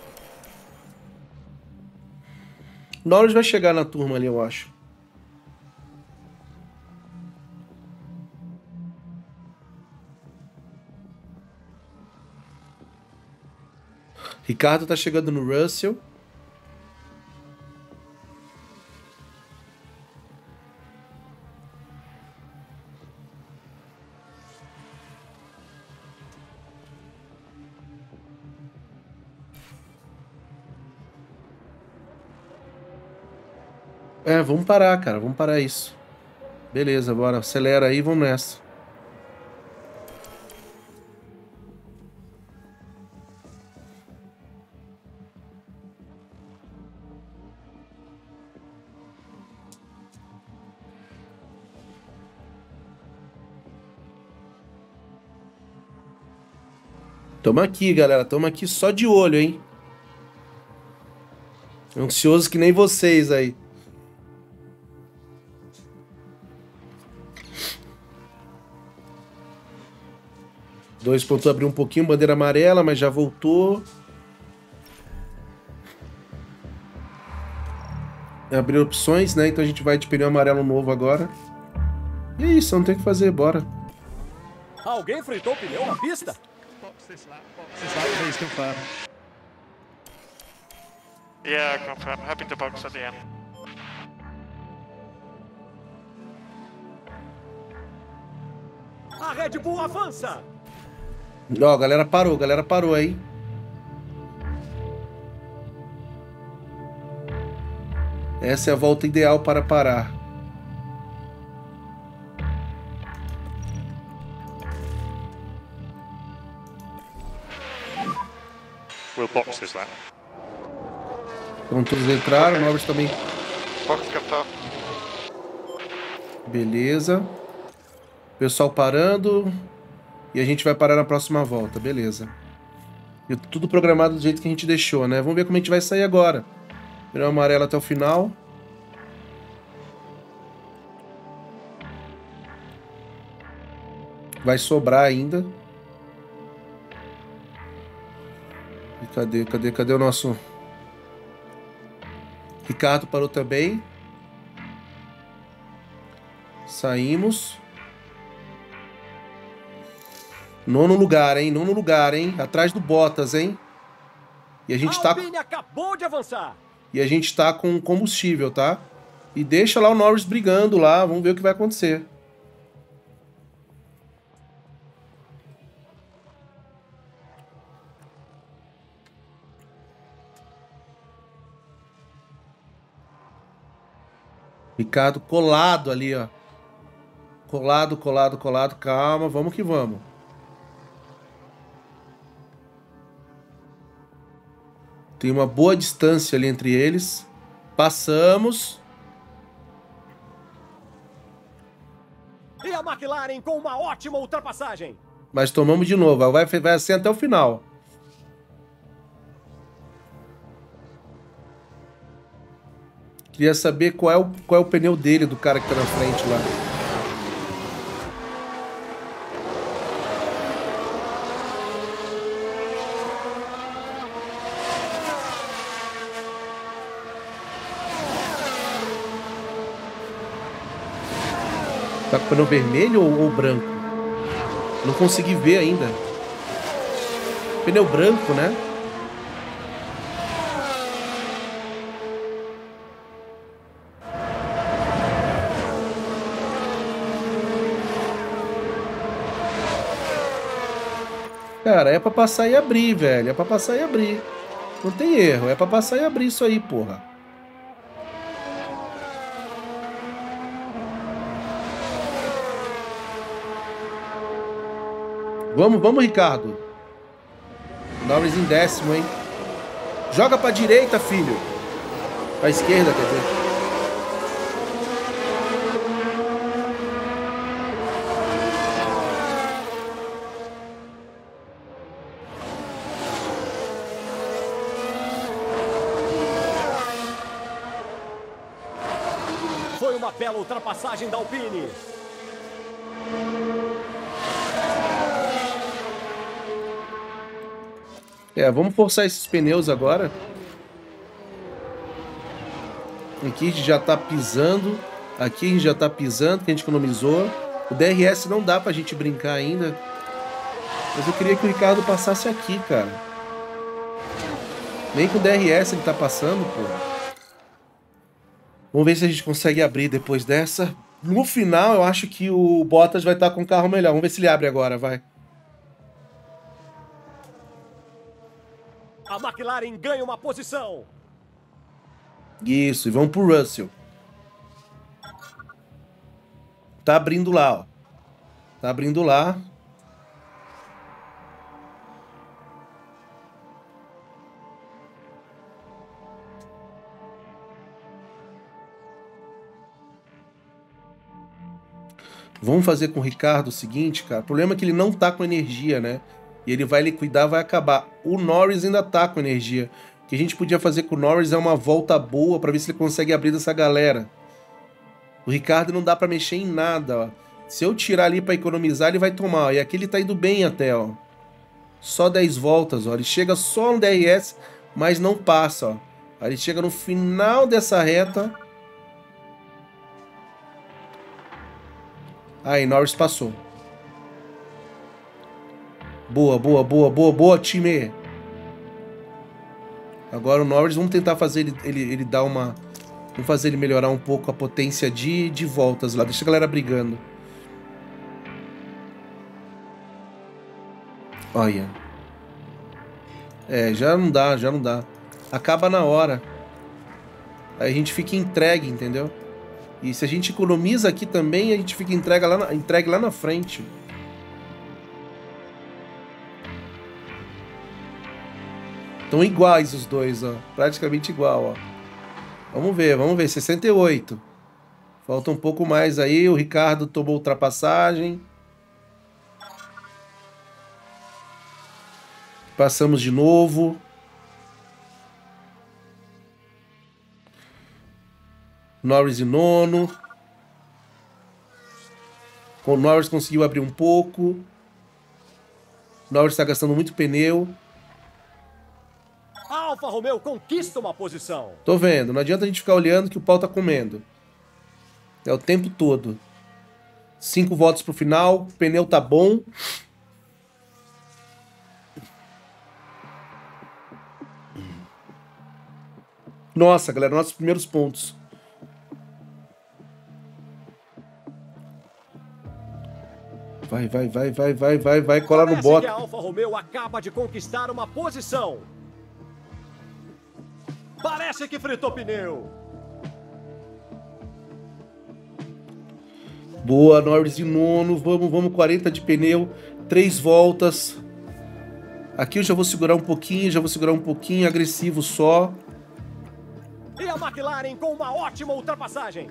Norris vai chegar na turma ali, eu acho. Ricardo tá chegando no Russell. É, vamos parar, cara. Vamos parar isso. Beleza, bora. Acelera aí, vamos nessa. Tamo aqui, galera. Tamo aqui só de olho, hein? Ansioso que nem vocês aí. Dois pontos abriu um pouquinho, bandeira amarela, mas já voltou. Abriu opções, né? Então a gente vai de pneu amarelo novo agora. E é isso, não tem o que fazer, bora. Alguém fritou o pneu na pista? Box this lap, box this lap, please confirm. Yeah, confirm. Happy to box at the end. A Red Bull avança! Ó, a galera parou, a galera parou aí. Essa é a volta ideal para parar. We'll box this lap. Então todos entraram, o Norris também. Box captar. Beleza. Pessoal parando. E a gente vai parar na próxima volta, beleza. E tudo programado do jeito que a gente deixou, né? Vamos ver como a gente vai sair agora. Pneu amarelo até o final. Vai sobrar ainda. E cadê, cadê, cadê o nosso... Ricardo parou também. Saímos. Nono lugar, hein? Nono lugar, hein? Atrás do Bottas, hein? E a gente tá... Alpine acabou de avançar. E a gente tá com combustível, tá? E deixa lá o Norris brigando lá. Vamos ver o que vai acontecer. Ricardo colado ali, ó. Colado, colado, colado. Calma, vamos que vamos. Tem uma boa distância ali entre eles. Passamos. E a McLaren com uma ótima ultrapassagem. Mas tomamos de novo. Vai, vai ser até o final. Queria saber qual é, o, qual é o pneu dele, do cara que tá na frente lá. Tá com o pneu vermelho ou, ou branco? Não consegui ver ainda. Pneu branco, né? Cara, é pra passar e abrir, velho. É pra passar e abrir. Não tem erro. É pra passar e abrir isso aí, porra. Vamos, vamos, Ricardo. Norris em décimo, hein? Joga pra direita, filho. Pra esquerda, quer dizer. Foi uma bela ultrapassagem da Alpine. É, vamos forçar esses pneus agora. Aqui a gente já tá pisando. Aqui a gente já tá pisando, que a gente economizou. O D R S não dá pra gente brincar ainda. Mas eu queria que o Ricardo passasse aqui, cara. Nem com o D R S ele tá passando, pô. Vamos ver se a gente consegue abrir depois dessa. No final, eu acho que o Bottas vai estar com o carro melhor. Vamos ver se ele abre agora, vai. A McLaren ganha uma posição. Isso, e vamos pro Russell. Tá abrindo lá, ó. Tá abrindo lá. Vamos fazer com o Ricardo o seguinte, cara. O problema é que ele não tá com energia, né? E ele vai liquidar, vai acabar. O Norris ainda tá com energia. O que a gente podia fazer com o Norris é uma volta boa pra ver se ele consegue abrir dessa galera. O Ricardo não dá pra mexer em nada, ó. Se eu tirar ali pra economizar, ele vai tomar, ó. E aqui ele tá indo bem até, ó. Só dez voltas, ó. Ele chega só no D R S, mas não passa, ó. Aí ele chega no final dessa reta. Aí, Norris passou. Boa, boa, boa, boa, boa, time. Agora o Norris, vamos tentar fazer ele, ele, ele dar uma... Vamos fazer ele melhorar um pouco a potência de, de voltas lá. Deixa a galera brigando. Olha. É, já não dá, já não dá. Acaba na hora. Aí a gente fica entregue, entendeu? E se a gente economiza aqui também, a gente fica entregue lá na, entregue lá na frente. Estão iguais os dois, ó. Praticamente igual, ó. Vamos ver, vamos ver. sessenta e oito. Falta um pouco mais aí. O Ricardo tomou ultrapassagem. Passamos de novo. Norris em nono. O Norris conseguiu abrir um pouco. O Norris está gastando muito pneu. A Alfa Romeo conquista uma posição. Tô vendo. Não adianta a gente ficar olhando que o pau tá comendo. É o tempo todo. Cinco voltas pro final. O pneu tá bom. Nossa, galera. Nossos primeiros pontos. Vai, vai, vai, vai, vai, vai, vai. Cola no Parece bota. que a Alfa Romeo acaba de conquistar uma posição. Parece que fritou pneu. Boa, Norris em nono. Vamos, vamos, quarenta de pneu. Três voltas. Aqui eu já vou segurar um pouquinho, já vou segurar um pouquinho. Agressivo só. E a McLaren com uma ótima ultrapassagem.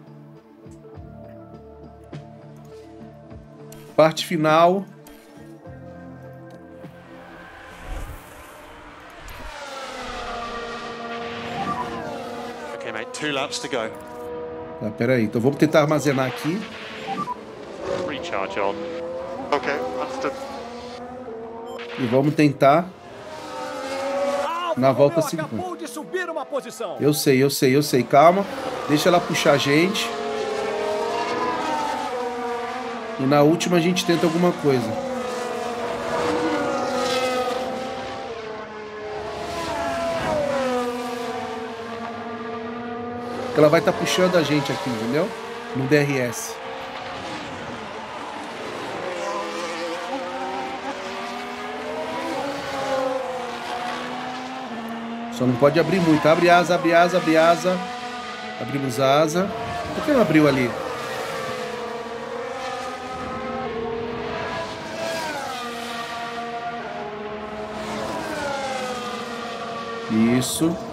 Parte final. Okay, mate, two laps to go. Tá, pera aí. Então vamos tentar armazenar aqui. Recharge on. Okay, understood. E vamos tentar A Alfa na volta Romeo segunda. acabou de subir uma posição. Eu sei, eu sei, eu sei. Calma. Deixa ela puxar a gente. E na última a gente tenta alguma coisa. Ela vai estar tá puxando a gente aqui, entendeu? No D R S. Só não pode abrir muito. Abre asa, abre asa, abre asa. Abrimos asa. Por que não abriu ali? Isso.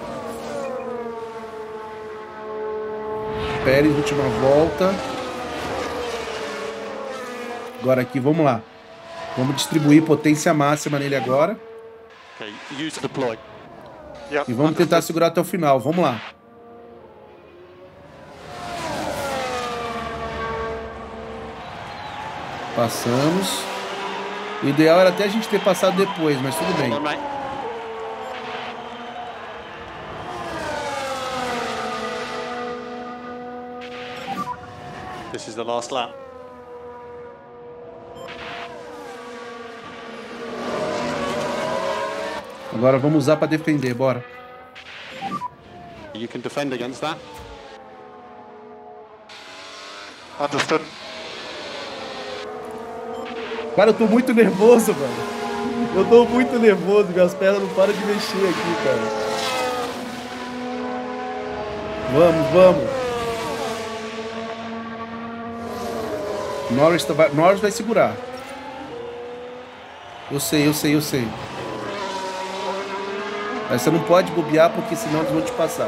Pérez, última volta. Agora aqui, vamos lá. Vamos distribuir potência máxima nele agora. Okay, use deploy. Yep, E vamos tentar segurar até o final. Vamos lá. Passamos. O ideal era até a gente ter passado depois, mas tudo bem. Hold on, mate. This is the last lap. Agora vamos usar para defender, bora. You can defend against that. Understood. Cara, eu tô muito nervoso, mano. Eu tô muito nervoso, minhas pernas não param de mexer aqui, cara. Vamos, vamos. Norris vai, Norris vai segurar. Eu sei, eu sei, eu sei. Mas você não pode bobear porque senão eles vão te passar.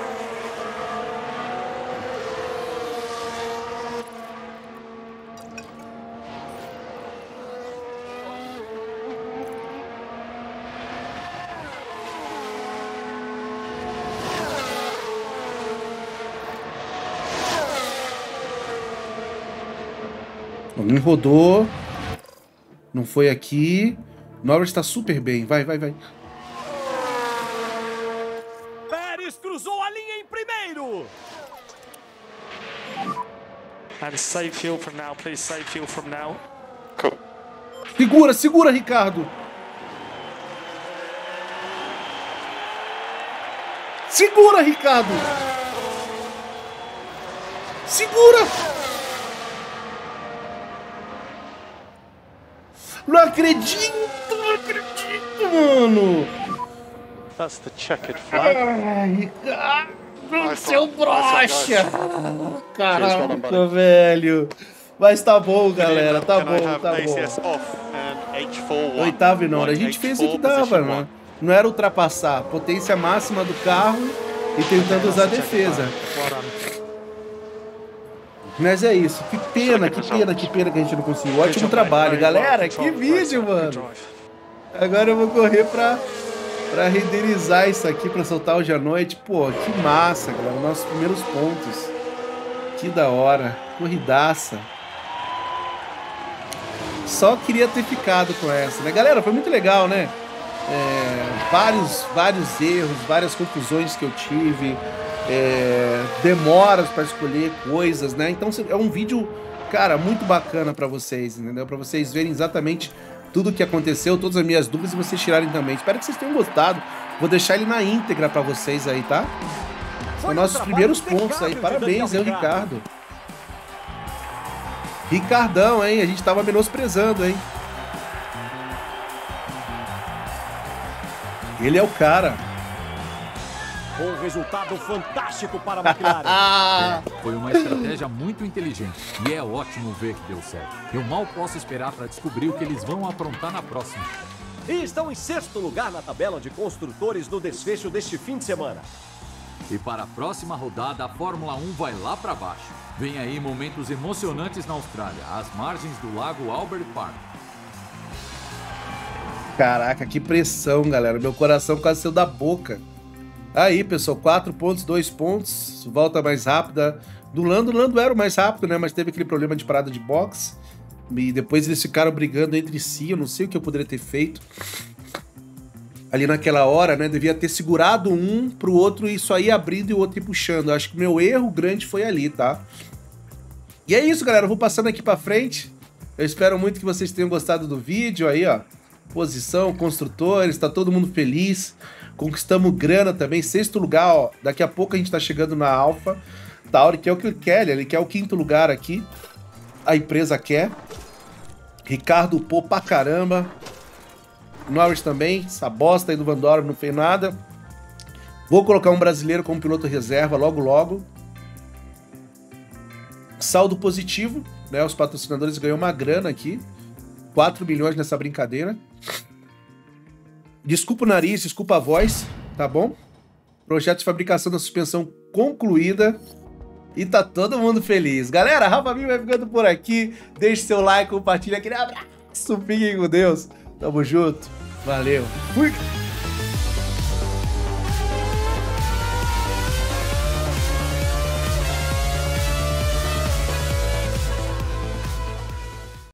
Um rodou. Não foi aqui. Norris está super bem. Vai, vai, vai. Pérez cruzou a linha em primeiro. And save fuel from now, please. Save fuel from now. Cool. Segura, segura, Ricardo. Segura, Ricardo. Segura. Não acredito, não acredito, mano. That's the checkered flag. Ai, Ricardo, I seu thought- broxa. I thought, Caraca, buddy. velho. Mas tá bom, galera, tá Can I bom, have tá A C S bom. off and H four one? Oitavo e nono, a Like gente fez o H que four dava, position né? one. não era ultrapassar, potência máxima do carro e tentando usar a defesa. Mas é isso, que pena, que pena, que pena que a gente não conseguiu. Ótimo trabalho, galera, que vídeo, mano. Agora eu vou correr pra, pra renderizar isso aqui, pra soltar hoje à noite. Pô, que massa, galera, nossos primeiros pontos. Que da hora, corridaça. Só queria ter ficado com essa, né? Galera, foi muito legal, né? É, vários, vários erros, várias confusões que eu tive. É, demoras para escolher coisas, né? Então é um vídeo, cara, muito bacana para vocês, entendeu? Para vocês verem exatamente tudo o que aconteceu, todas as minhas dúvidas e vocês tirarem também. Espero que vocês tenham gostado. Vou deixar ele na íntegra para vocês aí, tá? São nossos primeiros pontos aí. Parabéns, hein, Ricardo. Ricardão, hein? A gente tava menosprezando, hein? Ele é o cara. Um resultado fantástico para a McLaren. É, foi uma estratégia muito inteligente e é ótimo ver que deu certo. Eu mal posso esperar para descobrir o que eles vão aprontar na próxima. E estão em sexto lugar na tabela de construtores no desfecho deste fim de semana. E para a próxima rodada, a Fórmula um vai lá para baixo. Vem aí momentos emocionantes na Austrália, às margens do lago Albert Park. Caraca, que pressão, galera. Meu coração quase saiu da boca. Aí, pessoal, quatro pontos, dois pontos, volta mais rápida do Lando. O Lando era o mais rápido, né, mas teve aquele problema de parada de boxe. E depois eles ficaram brigando entre si, eu não sei o que eu poderia ter feito. Ali naquela hora, né, devia ter segurado um pro outro e só ir abrindo e o outro ir puxando. Eu acho que o meu erro grande foi ali, tá? E é isso, galera, eu vou passando aqui pra frente. Eu espero muito que vocês tenham gostado do vídeo aí, ó. Posição, construtores, tá todo mundo feliz. Conquistamos grana também, sexto lugar, ó. Daqui a pouco a gente tá chegando na Alpha Tauri, que é o que ele quer, ele quer o quinto lugar aqui. A empresa quer. Ricardo upou pra caramba. Norris também, essa bosta aí do Van Dorn não fez nada. Vou colocar um brasileiro como piloto reserva logo logo. Saldo positivo, né? Os patrocinadores ganham uma grana aqui. quatro milhões nessa brincadeira. Desculpa o nariz, desculpa a voz, tá bom? Projeto de fabricação da suspensão concluída. E tá todo mundo feliz. Galera, Rafa Minho vai ficando por aqui. Deixe seu like, compartilha aquele abraço. Fiquem com Deus. Tamo junto. Valeu. Fui.